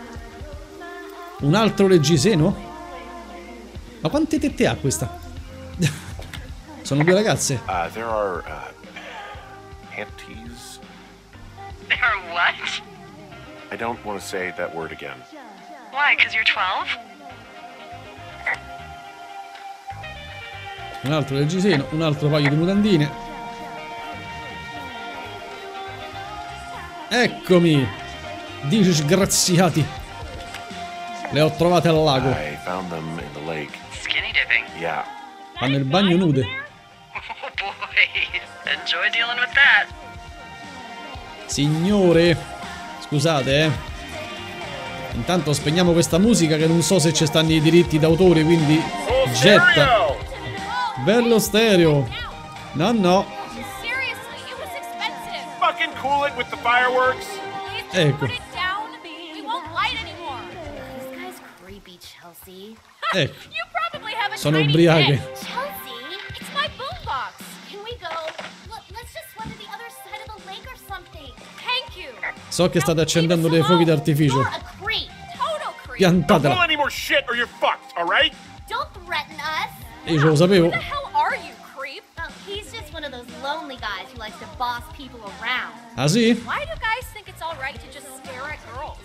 Speaker 1: Un altro reggiseno? Ma quante tette ha questa? Sono 2 ragazze.
Speaker 3: There are panties.
Speaker 2: They're what?
Speaker 3: I don't want to say that word again.
Speaker 2: Why? Because you're 12?
Speaker 1: Un altro reggiseno, un altro paio di mutandine. Eccomi, disgraziati. Le ho trovate al lago.
Speaker 3: I found them in the lake.
Speaker 2: Skinny dipping.
Speaker 3: Yeah.
Speaker 1: Fanno il bagno nude.
Speaker 2: Oh boy. Enjoy dealing with that.
Speaker 1: Signore, scusate, intanto spegniamo questa musica che non so se ci stanno i diritti d'autore, quindi getta. Bello stereo. No, no.
Speaker 4: Seriously, it was expensive.
Speaker 3: Fucking cool it with the fireworks.
Speaker 4: Please
Speaker 1: Ecco.
Speaker 4: put it down. We won't light anymore.
Speaker 5: This guy's creepy, Chelsea.
Speaker 1: Ecco,
Speaker 4: You probably have a
Speaker 1: sono
Speaker 4: tiny
Speaker 1: ubriache.
Speaker 4: dick.
Speaker 5: Chelsea,
Speaker 4: It's my boombox.
Speaker 5: can we go? Let's just swim to the other side of the lake or something.
Speaker 4: Thank you.
Speaker 1: so che state accendendo dei fuochi d'artificio.
Speaker 5: You're a creep.
Speaker 4: Total creep.
Speaker 3: Don't pull
Speaker 1: Piantatela.
Speaker 3: any more shit or you're fucked, all right?
Speaker 5: Don't threaten us.
Speaker 1: Io ce lo sapevo.
Speaker 4: Who the hell are you, creep?
Speaker 5: Oh, he's just one of those lonely guys who likes to boss people around.
Speaker 1: Ah sì?
Speaker 4: Why do guys think it's all right to just stare at girls?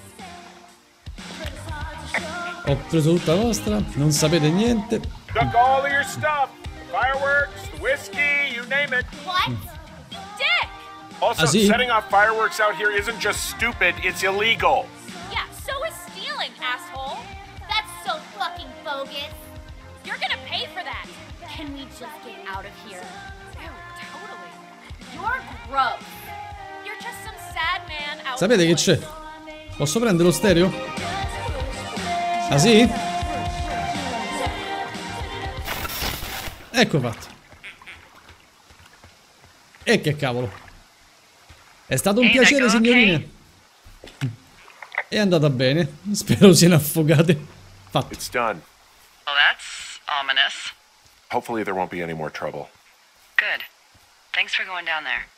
Speaker 1: Ho preso tutta la vostra, non sapete niente.
Speaker 3: Took all of your stuff. The fireworks, the whiskey, you name it.
Speaker 5: What?
Speaker 4: You dick!
Speaker 3: Also,
Speaker 1: see.
Speaker 3: setting off fireworks out here isn't just stupid, it's illegal.
Speaker 4: Yeah, so is stealing, asshole.
Speaker 5: That's so fucking bogus.
Speaker 4: You're gonna pay for that.
Speaker 5: Can we just get out of here?
Speaker 4: Ew, totally.
Speaker 5: You're gross.
Speaker 4: You're just some sad man out.
Speaker 1: Sapete che c'è? Posso prendere lo stereo? Ah sì? Ecco fatto. E che cavolo. È stato un
Speaker 2: Hey,
Speaker 1: piacere,
Speaker 2: Nico,
Speaker 1: signorine. È andata bene. Spero siano affogate. Fatto.
Speaker 3: It's done.
Speaker 2: Well, that's ominous.
Speaker 3: Hopefully there won't be any more trouble.
Speaker 2: Good. Thanks for going down there.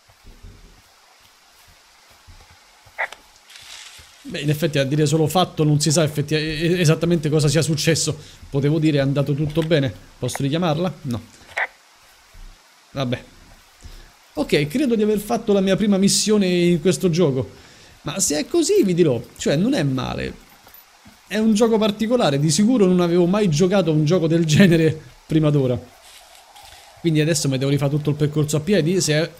Speaker 1: Beh, in effetti a dire solo fatto non si sa esattamente cosa sia successo. Potevo dire è andato tutto bene. Posso richiamarla? No. Vabbè. Ok, credo di aver fatto la mia prima missione in questo gioco. Ma se è così vi dirò, cioè non è male. È un gioco particolare, di sicuro non avevo mai giocato a un gioco del genere prima d'ora. Quindi adesso mi devo rifare tutto il percorso a piedi. Se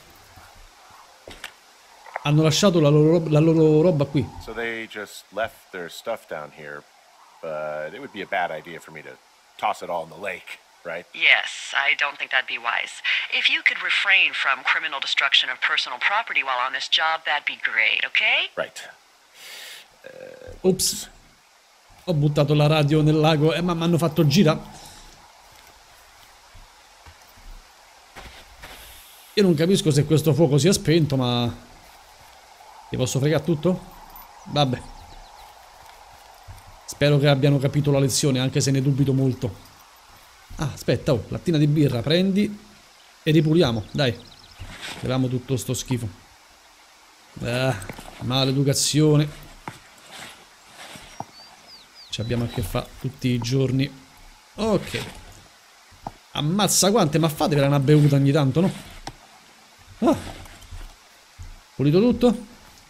Speaker 1: hanno lasciato la loro roba qui.
Speaker 3: So they just left their stuff down here, but it would be a bad idea for me to toss it all in the lake, right?
Speaker 2: Yes, I don't think that'd be wise. If you could refrain from criminal destruction of personal property while on this job, that'd be great, okay?
Speaker 3: Right.
Speaker 1: Ops. Ho buttato la radio nel lago, ma mi hanno fatto gira. Io non capisco se questo fuoco sia spento, ma... Ti posso fregare tutto? Vabbè. Spero che abbiano capito la lezione, anche se ne dubito molto. Ah, aspetta, oh, lattina di birra, prendi e ripuliamo, dai. Leviamo tutto sto schifo. Maleducazione. Ci abbiamo a che fare tutti i giorni. Ok. Ammazza quante, ma fatevela una bevuta ogni tanto, no? Ah. Pulito tutto?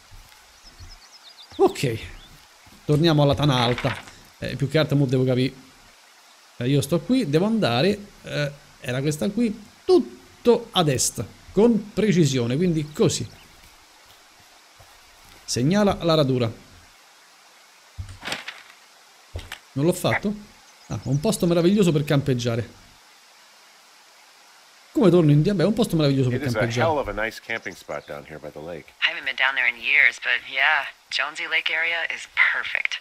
Speaker 1: Ok. Torniamo alla tana alta. Più che altro mo devo capire. Io sto qui, devo andare. Era questa qui. Tutto a destra. Con precisione, quindi così. Segnala la radura. Non l'ho fatto? Ah, un posto meraviglioso per campeggiare. Come torno in India? Beh, è un posto meraviglioso per
Speaker 3: It is a
Speaker 1: campeggiare.
Speaker 3: hell of a nice camping spot down here by the lake.
Speaker 2: I haven't been down there in years, but yeah, Jonesy Lake area is perfect.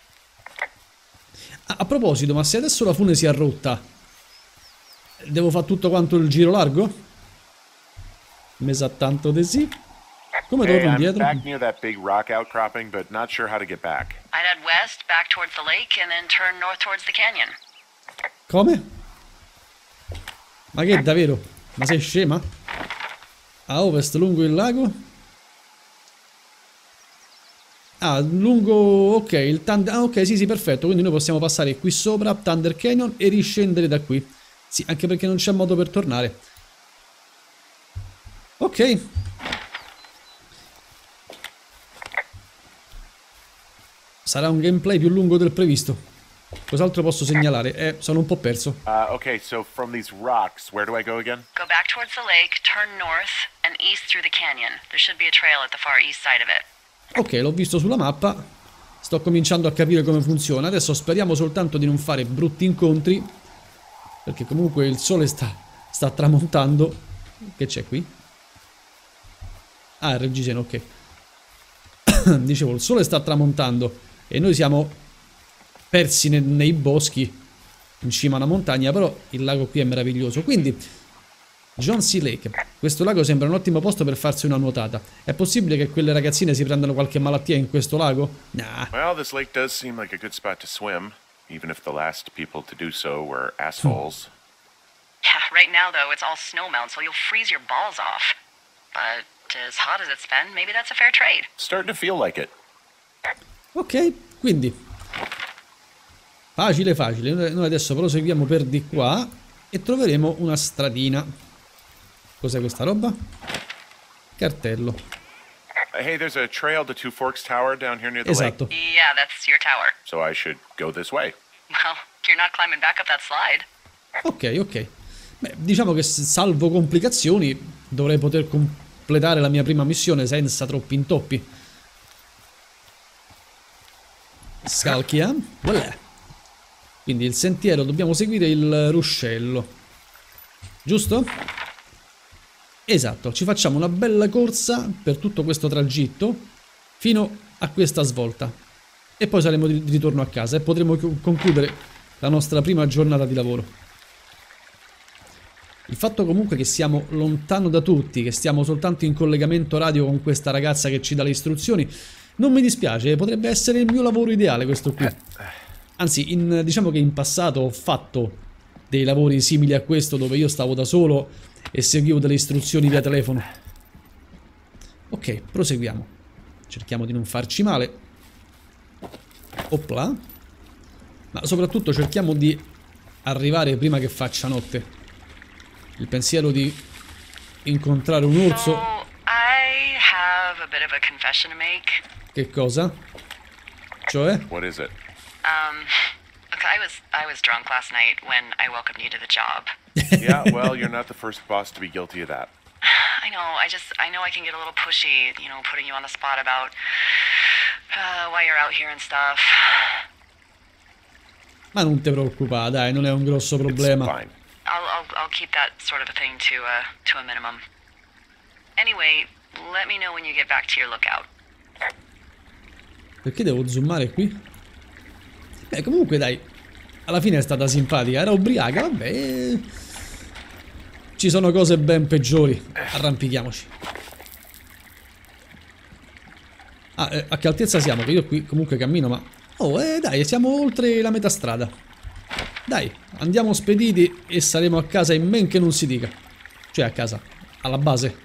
Speaker 1: A proposito, ma se adesso la fune si è rotta, devo fare tutto quanto il giro largo? Mi sa tanto di sì. Come
Speaker 3: Hey,
Speaker 1: torno
Speaker 3: I'm
Speaker 1: indietro?
Speaker 3: back near that big rock outcropping, but not sure how to get back.
Speaker 2: I'd head west, back towards the lake, and then turn north towards the canyon.
Speaker 1: Come? Ma che davvero? Ma sei scema? A ovest lungo il lago? Ah, lungo... ok, il Thunder... ah, ok, sì, perfetto. Quindi noi possiamo passare qui sopra, Thunder Canyon, e riscendere da qui. Sì, anche perché non c'è modo per tornare. Ok. sarà un gameplay più lungo del previsto. Cos'altro posso segnalare? Sono un po' perso.
Speaker 3: Okay, so from these rocks, where do I go again?
Speaker 2: Go back towards the lake, turn north, and east through the canyon. There should be a trail at the far east side of it.
Speaker 1: Ok, l'ho visto sulla mappa. Sto cominciando a capire come funziona. Adesso speriamo soltanto di non fare brutti incontri, perché comunque il sole sta tramontando. Che c'è qui? Ah, il reggiseno, ok. Dicevo, il sole sta tramontando e noi siamo persi nei boschi in cima a una montagna, però il lago qui è meraviglioso. Quindi John C. Lake, questo lago sembra un ottimo posto per farsi una nuotata. È possibile che quelle ragazzine si prendano qualche malattia in questo lago? Nah.
Speaker 3: Well, this lake does seem like a good spot to swim, even if the last people to do so were assholes.
Speaker 2: Yeah, right now though, it's all snowmelt, so you'll freeze your balls off. But as hot as it's been, maybe that's a fair trade.
Speaker 3: Starting to feel like it.
Speaker 1: Ok, quindi facile facile. Noi adesso proseguiamo per di qua e troveremo una stradina. Cos'è questa roba? Cartello.
Speaker 3: Hey, there's a trail to Two Forks Tower down here near the
Speaker 1: Esatto.
Speaker 3: lake.
Speaker 2: Yeah, that's your tower.
Speaker 3: So I should go this way.
Speaker 2: Well, you're not climbing back up that slide.
Speaker 1: Ok, ok. Beh, diciamo che salvo complicazioni dovrei poter completare la mia prima missione senza troppi intoppi. Scalchia. Voilà. Quindi il sentiero, dobbiamo seguire il ruscello. Giusto? Esatto, ci facciamo una bella corsa per tutto questo tragitto fino a questa svolta. E poi saremo di ritorno a casa e potremo concludere la nostra prima giornata di lavoro. Il fatto comunque che siamo lontano da tutti, che stiamo soltanto in collegamento radio con questa ragazza che ci dà le istruzioni, non mi dispiace, potrebbe essere il mio lavoro ideale questo qui. Anzi, diciamo che in passato ho fatto dei lavori simili a questo dove io stavo da solo e seguivo delle istruzioni via telefono. Ok, proseguiamo. Cerchiamo di non farci male. Opla. Ma soprattutto cerchiamo di arrivare prima che faccia notte. Il pensiero di incontrare un orso.
Speaker 2: So, I have a bit of a confession to make.
Speaker 1: Che cosa? Cioè?
Speaker 3: What is it?
Speaker 2: Look, I was drunk last night when I welcomed you to the job.
Speaker 3: Yeah, well, you're not the first boss to be guilty of that.
Speaker 2: I know, I know I can get a little pushy, you know, putting you on the spot about why you're out here and stuff.
Speaker 1: Ma non ti preoccupare, dai, non è un grosso problema.
Speaker 3: It's fine.
Speaker 2: I'll keep that sort of a thing to a minimum. Anyway, let me know when you get back to your lookout.
Speaker 1: Perché devo zoomare qui? Beh, comunque dai, alla fine è stata simpatica, era ubriaca, vabbè. Ci sono cose ben peggiori. Arrampichiamoci. Ah, a che altezza siamo? Che io qui comunque cammino, ma... Oh, dai, siamo oltre la metà strada. Dai, andiamo spediti e saremo a casa in men che non si dica. Cioè a casa, alla base.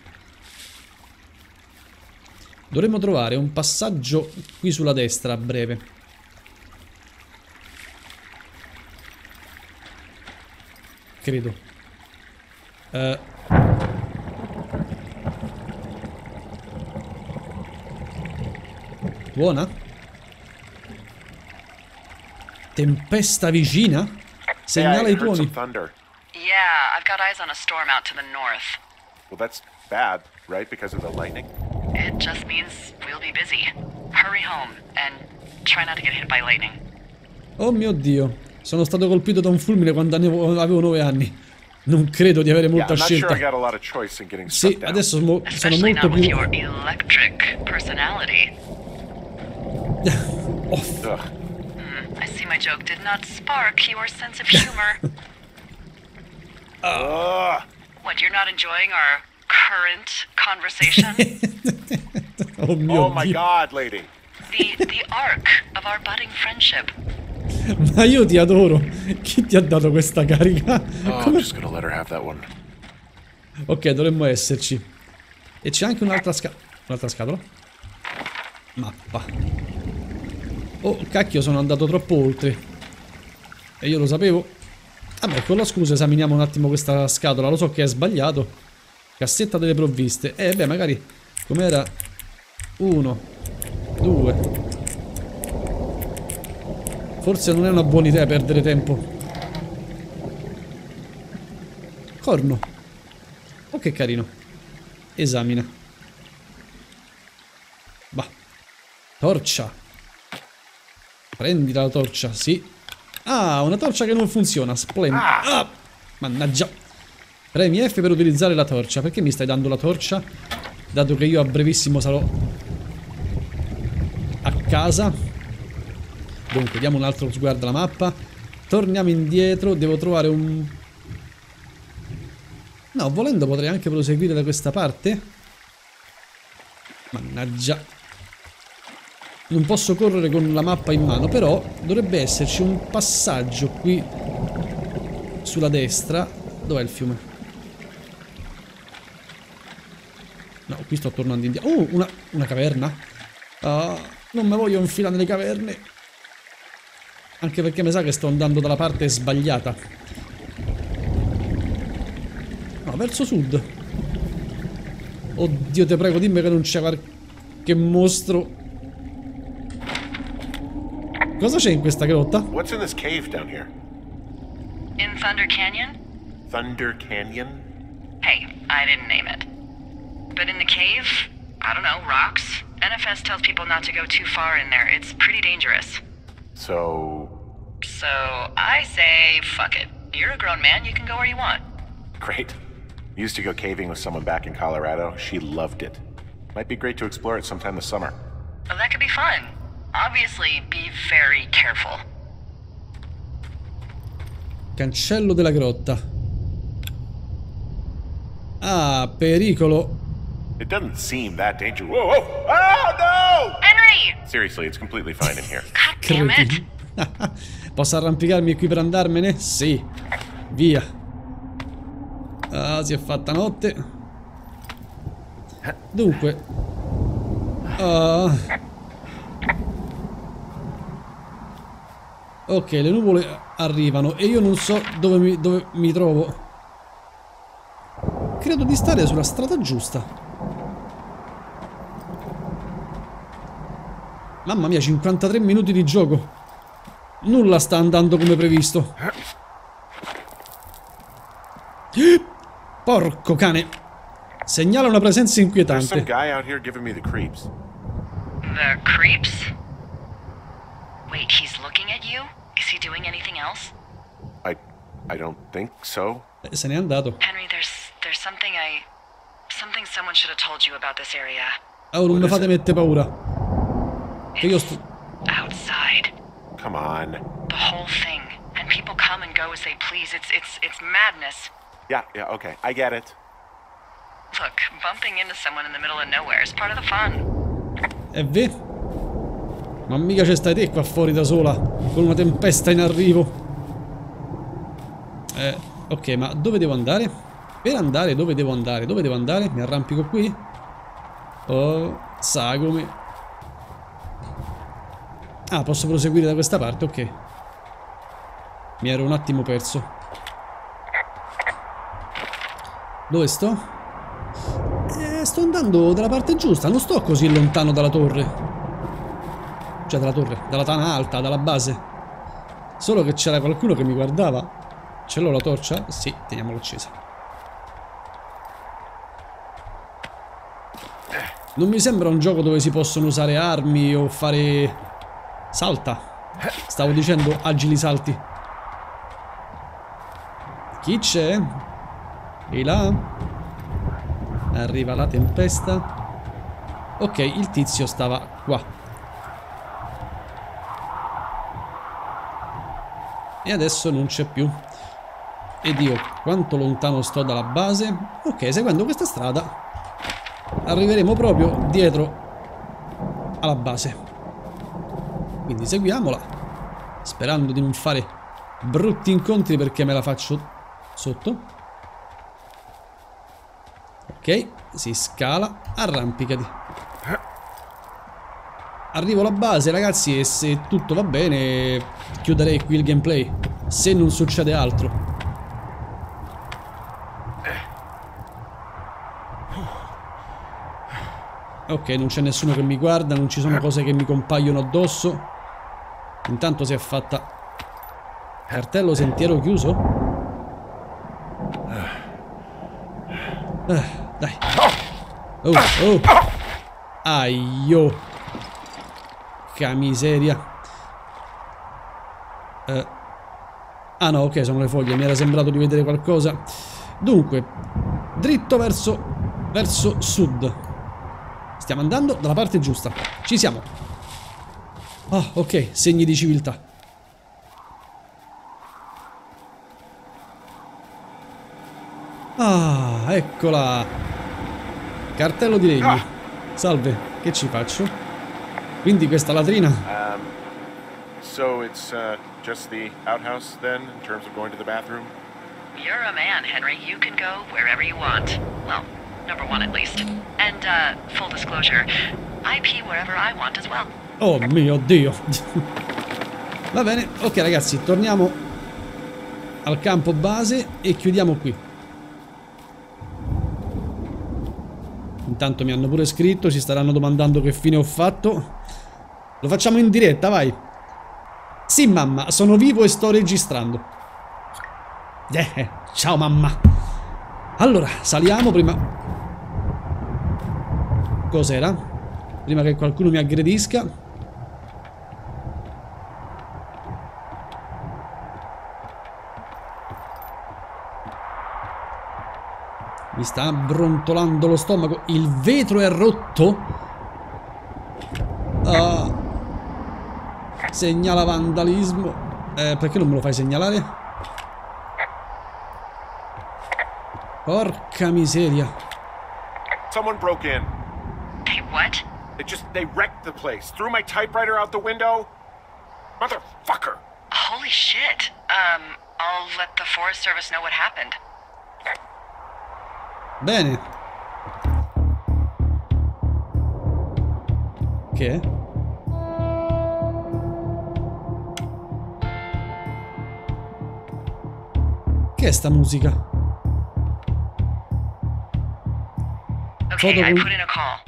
Speaker 1: Dovremmo trovare un passaggio qui sulla destra a breve. Credo. Buona? Tempesta vicina? Segnala i
Speaker 3: Hey, I heard
Speaker 1: tuoni.
Speaker 3: some thunder.
Speaker 2: Yeah, I've got eyes on a storm out to the north.
Speaker 3: Well, that's bad, right? Because of the lightning?
Speaker 2: It just means we'll be busy. Hurry home and try not to get hit by lightning.
Speaker 1: Oh mio Dio, sono stato colpito da un fulmine quando avevo 9 anni. Non credo di avere
Speaker 3: Yeah,
Speaker 1: molta
Speaker 3: I'm not sure
Speaker 1: scelta.
Speaker 3: I got a lot of choice in getting
Speaker 1: Sì,
Speaker 3: struck down.
Speaker 1: adesso sono
Speaker 2: Especially
Speaker 1: molto
Speaker 2: not with
Speaker 1: più...
Speaker 2: your electric personality.
Speaker 1: Off.
Speaker 3: Ugh.
Speaker 2: I see my joke did not spark your sense of humor.
Speaker 3: Ugh.
Speaker 2: What, you're not enjoying our current conversation?
Speaker 1: Oh mio
Speaker 3: Oh my
Speaker 1: Dio.
Speaker 3: God, lady.
Speaker 2: the arc of our budding friendship.
Speaker 1: Ma io ti adoro. Chi ti ha dato questa carica?
Speaker 3: Oh, I'm just gonna let her have that one.
Speaker 1: Ok, dovremmo esserci. E c'è anche un'altra scatola. Mappa. Oh, cacchio, sono andato troppo oltre. E io lo sapevo. Vabbè, con la scusa esaminiamo un attimo questa scatola. Lo so che è sbagliato. Cassetta delle provviste. Beh, magari... Com'era? 1 2 Forse non è una buona idea perdere tempo. Corno. Oh, che carino. Esamina. Bah. Torcia. Prendila la torcia, sì. Ah, una torcia che non funziona. Splendido. Ah, mannaggia. Premi F per utilizzare la torcia. Perché mi stai dando la torcia? Dato che io a brevissimo sarò a casa. Dunque, diamo un altro sguardo alla mappa. Torniamo indietro. Devo trovare un... No, volendo potrei anche proseguire da questa parte. Mannaggia. Non posso correre con la mappa in mano, però dovrebbe esserci un passaggio qui sulla destra. Dov'è il fiume? No, qui sto tornando indietro. Oh, una caverna. Non mi voglio infilare nelle caverne. Anche perché mi sa che sto andando dalla parte sbagliata. No, verso sud. Oddio, te prego, dimmi che non c'è qualche mostro. Cosa c'è in questa grotta?
Speaker 3: What's in this cave down here?
Speaker 2: In Thunder Canyon?
Speaker 3: Thunder Canyon?
Speaker 2: Hey, I didn't name it. But in the cave, I don't know, rocks? NFS tells people not to go too far in there. It's pretty dangerous.
Speaker 3: So
Speaker 2: I say, fuck it. You're a grown man, you can go where you want.
Speaker 3: great. Used to go caving with someone back in Colorado. She loved it. Might be great to explore it sometime this summer.
Speaker 2: Well, that could be fun. Obviously, be very careful.
Speaker 1: Cancello della grotta. Ah, pericolo.
Speaker 3: It doesn't seem that dangerous. Whoa, whoa! Oh, no!
Speaker 2: Henry!
Speaker 3: Seriously, it's completely fine in here.
Speaker 2: God damn it.
Speaker 1: Posso arrampicarmi qui per andarmene? Sì. Via. Ah, si è fatta notte. Dunque. Ok, le nuvole arrivano e io non so dove mi trovo. Credo di stare sulla strada giusta. Mamma mia, 53 minuti di gioco. Nulla sta andando come previsto. Porco cane. Segnala una presenza
Speaker 3: There's
Speaker 1: inquietante.
Speaker 3: some guy out here giving me the creeps.
Speaker 2: The creeps? Wait, he's looking at you? Is he doing anything else?
Speaker 3: I don't think so.
Speaker 1: Se n'è andato.
Speaker 2: Henry, there's something someone should have told you about this area.
Speaker 1: Oh, non mi fate mettere paura. Che io
Speaker 2: It's
Speaker 1: sto...
Speaker 2: outside.
Speaker 3: Come on.
Speaker 2: The whole thing. And people come and go as they please. It's madness.
Speaker 3: Yeah, okay. I get it.
Speaker 2: Look, bumping into someone in the middle of nowhere is part of the fun.
Speaker 1: È vero? Ma mica ci stai te qua fuori da sola, con una tempesta in arrivo. Ok, ma dove devo andare? Per andare, dove devo andare? Dove devo andare? Mi arrampico qui? Oh, sagome. Ah, posso proseguire da questa parte? Ok. Mi ero un attimo perso. Dove sto? Sto andando dalla parte giusta, non sto così lontano dalla torre. Cioè dalla torre, dalla tana alta, dalla base. Solo che c'era qualcuno che mi guardava. Ce l'ho la torcia? Sì, teniamola accesa. Non mi sembra un gioco dove si possono usare armi o fare... Salta. Stavo dicendo agili salti. Chi c'è? E là? Arriva la tempesta. Ok, il tizio stava qua. E adesso non c'è più. Ed io quanto lontano sto dalla base? Ok, seguendo questa strada arriveremo proprio dietro alla base. Quindi seguiamola, sperando di non fare brutti incontri perché me la faccio sotto. Ok, si scala, arrampicati. Arrivo alla base, ragazzi, e se tutto va bene chiuderei qui il gameplay, se non succede altro. Ok, non c'è nessuno che mi guarda, non ci sono cose che mi compaiono addosso. Intanto si è fatta... Cartello sentiero chiuso? Dai. Oh. Aio. Che miseria. Ah no, ok, sono le foglie. Mi era sembrato di vedere qualcosa. Dunque, dritto verso sud. Stiamo andando dalla parte giusta. Ci siamo. Ah, ok, segni di civiltà. Ah, eccola. Cartello di legno. Salve, che ci faccio? Quindi questa latrina?
Speaker 3: So it's just the outhouse then, in terms of going to the bathroom?
Speaker 2: You're a man, Henry. You can go wherever you want. Well, number one at least. And, full disclosure, I pee wherever I want as well.
Speaker 1: Oh mio Dio. Va bene, ok ragazzi, torniamo al campo base e chiudiamo qui. Intanto mi hanno pure scritto, si staranno domandando che fine ho fatto. Lo facciamo in diretta, vai. Sì mamma, sono vivo e sto registrando. Ciao mamma. Allora, saliamo prima. Cos'era? Prima che qualcuno mi aggredisca. Mi sta brontolando lo stomaco. Il vetro è rotto. Segnala vandalismo. Perché non me lo fai segnalare? Porca miseria.
Speaker 3: Someone broke in.
Speaker 2: Hey, what?
Speaker 3: They wrecked the place. Threw my typewriter out the window. Motherfucker.
Speaker 2: Holy shit. I'll let the Forest Service know what happened.
Speaker 1: Bene. Che? Che è sta musica?
Speaker 2: Okay, I put in a call.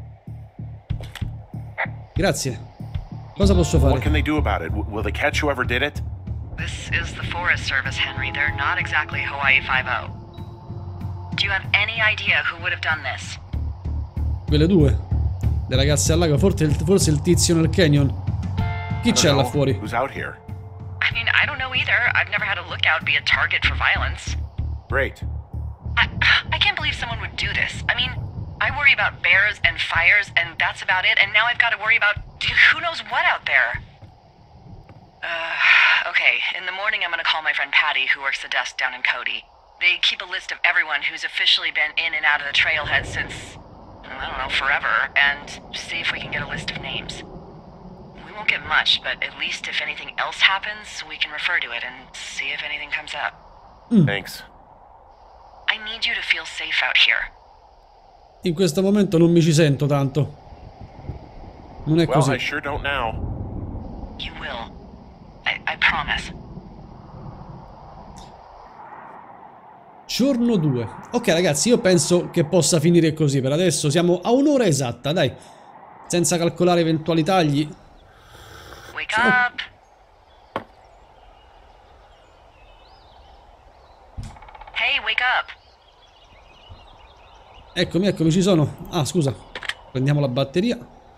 Speaker 1: Grazie. Cosa posso
Speaker 3: What
Speaker 1: fare?
Speaker 3: can they do about it? Will they catch whoever did it?
Speaker 2: This is the Forest Service, Henry. They're not exactly Hawaii Five-0. Do you have any idea who would have done this?
Speaker 1: Quelle due. Le ragazze al lago. Forse il tizio nel canyon. Chi c'è là fuori?
Speaker 3: Who's out here?
Speaker 2: I mean, I don't know either. I've never had a lookout be a target for violence.
Speaker 3: Great.
Speaker 2: I can't believe someone would do this. I mean, I worry about bears and fires, and that's about it, and now I've got to worry about who knows what out there. Okay, in the morning I'm gonna call my friend Patty, who works the desk down in Cody. They keep a list of everyone who's officially been in and out of the trailhead since, I don't know, forever, and see if we can get a list of names. We won't get much, but at least if anything else happens, we can refer to it and see if anything comes up.
Speaker 3: Thanks.
Speaker 2: I need you to feel safe out here.
Speaker 1: In questo momento non mi ci sento tanto. Non è
Speaker 3: Well, I
Speaker 1: così.
Speaker 3: sure don't now.
Speaker 2: You will. I promise.
Speaker 1: Giorno 2. Ok ragazzi, io penso che possa finire così per adesso. Siamo a un'ora esatta, dai. Senza calcolare eventuali tagli.
Speaker 2: Wake up. Hey, wake up.
Speaker 1: Eccomi, ci sono. Ah, scusa. Prendiamo la batteria.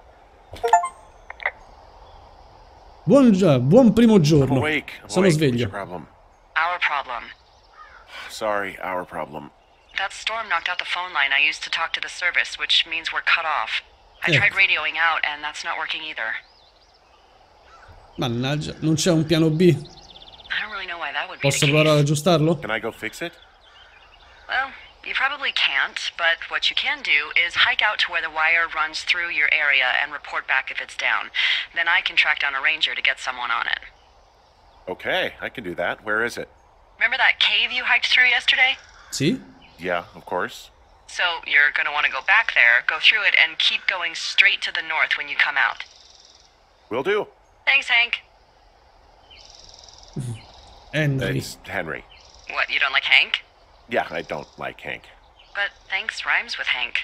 Speaker 1: Buon primo
Speaker 3: I'm
Speaker 1: giorno.
Speaker 3: awake.
Speaker 1: Sono
Speaker 3: What's
Speaker 1: sveglio.
Speaker 3: your problem?
Speaker 2: Our problem.
Speaker 3: Sorry, our problem.
Speaker 2: That storm knocked out the phone line I used to talk to the service, which means we're cut off. I
Speaker 1: Ecco.
Speaker 2: tried radioing out, and that's not working either.
Speaker 1: Mannaggia, non c'è un piano B.
Speaker 2: I don't really know why that would be
Speaker 1: Posso
Speaker 2: the
Speaker 1: provare ad
Speaker 2: case.
Speaker 1: aggiustarlo?
Speaker 3: Can I go fix it?
Speaker 2: Well, you probably can't, but what you can do is hike out to where the wire runs through your area and report back if it's down. Then I can track down a ranger to get someone on it.
Speaker 3: Okay, I can do that. Where is it?
Speaker 2: Remember that cave you hiked through yesterday?
Speaker 1: Sì?
Speaker 3: Yeah, of course.
Speaker 2: So you're going to want to go back there, go through it, and keep going straight to the north when you come out.
Speaker 3: Will do.
Speaker 2: Thanks, Hank.
Speaker 1: Henry.
Speaker 3: It's Henry.
Speaker 2: What, you don't like Hank?
Speaker 3: Yeah, I don't like Hank.
Speaker 2: But thanks rhymes with Hank.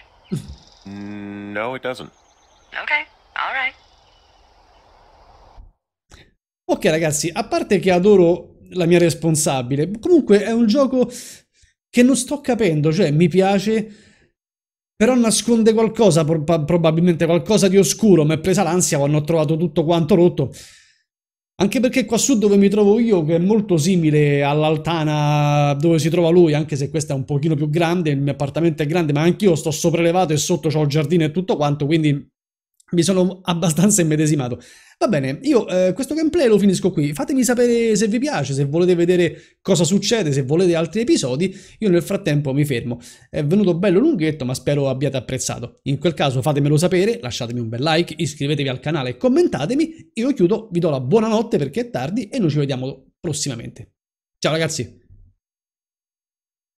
Speaker 3: No, it doesn't.
Speaker 2: Okay, all right.
Speaker 1: Ok ragazzi, a parte che adoro la mia responsabile, comunque è un gioco che non sto capendo, cioè mi piace, però nasconde qualcosa, probabilmente qualcosa di oscuro, mi è presa l'ansia quando ho trovato tutto quanto rotto. Anche perché qua su dove mi trovo io, che è molto simile all'altana dove si trova lui, anche se questa è un pochino più grande, il mio appartamento è grande, ma anch'io sto sopraelevato e sotto c'ho il giardino e tutto quanto, quindi mi sono abbastanza immedesimato. Va bene, io questo gameplay lo finisco qui. Fatemi sapere se vi piace, se volete vedere cosa succede, se volete altri episodi. Io nel frattempo mi fermo. È venuto bello lunghetto, ma spero abbiate apprezzato. In quel caso fatemelo sapere, lasciatemi un bel like, iscrivetevi al canale e commentatemi. Io chiudo, vi do la buonanotte perché è tardi e noi ci vediamo prossimamente. Ciao ragazzi!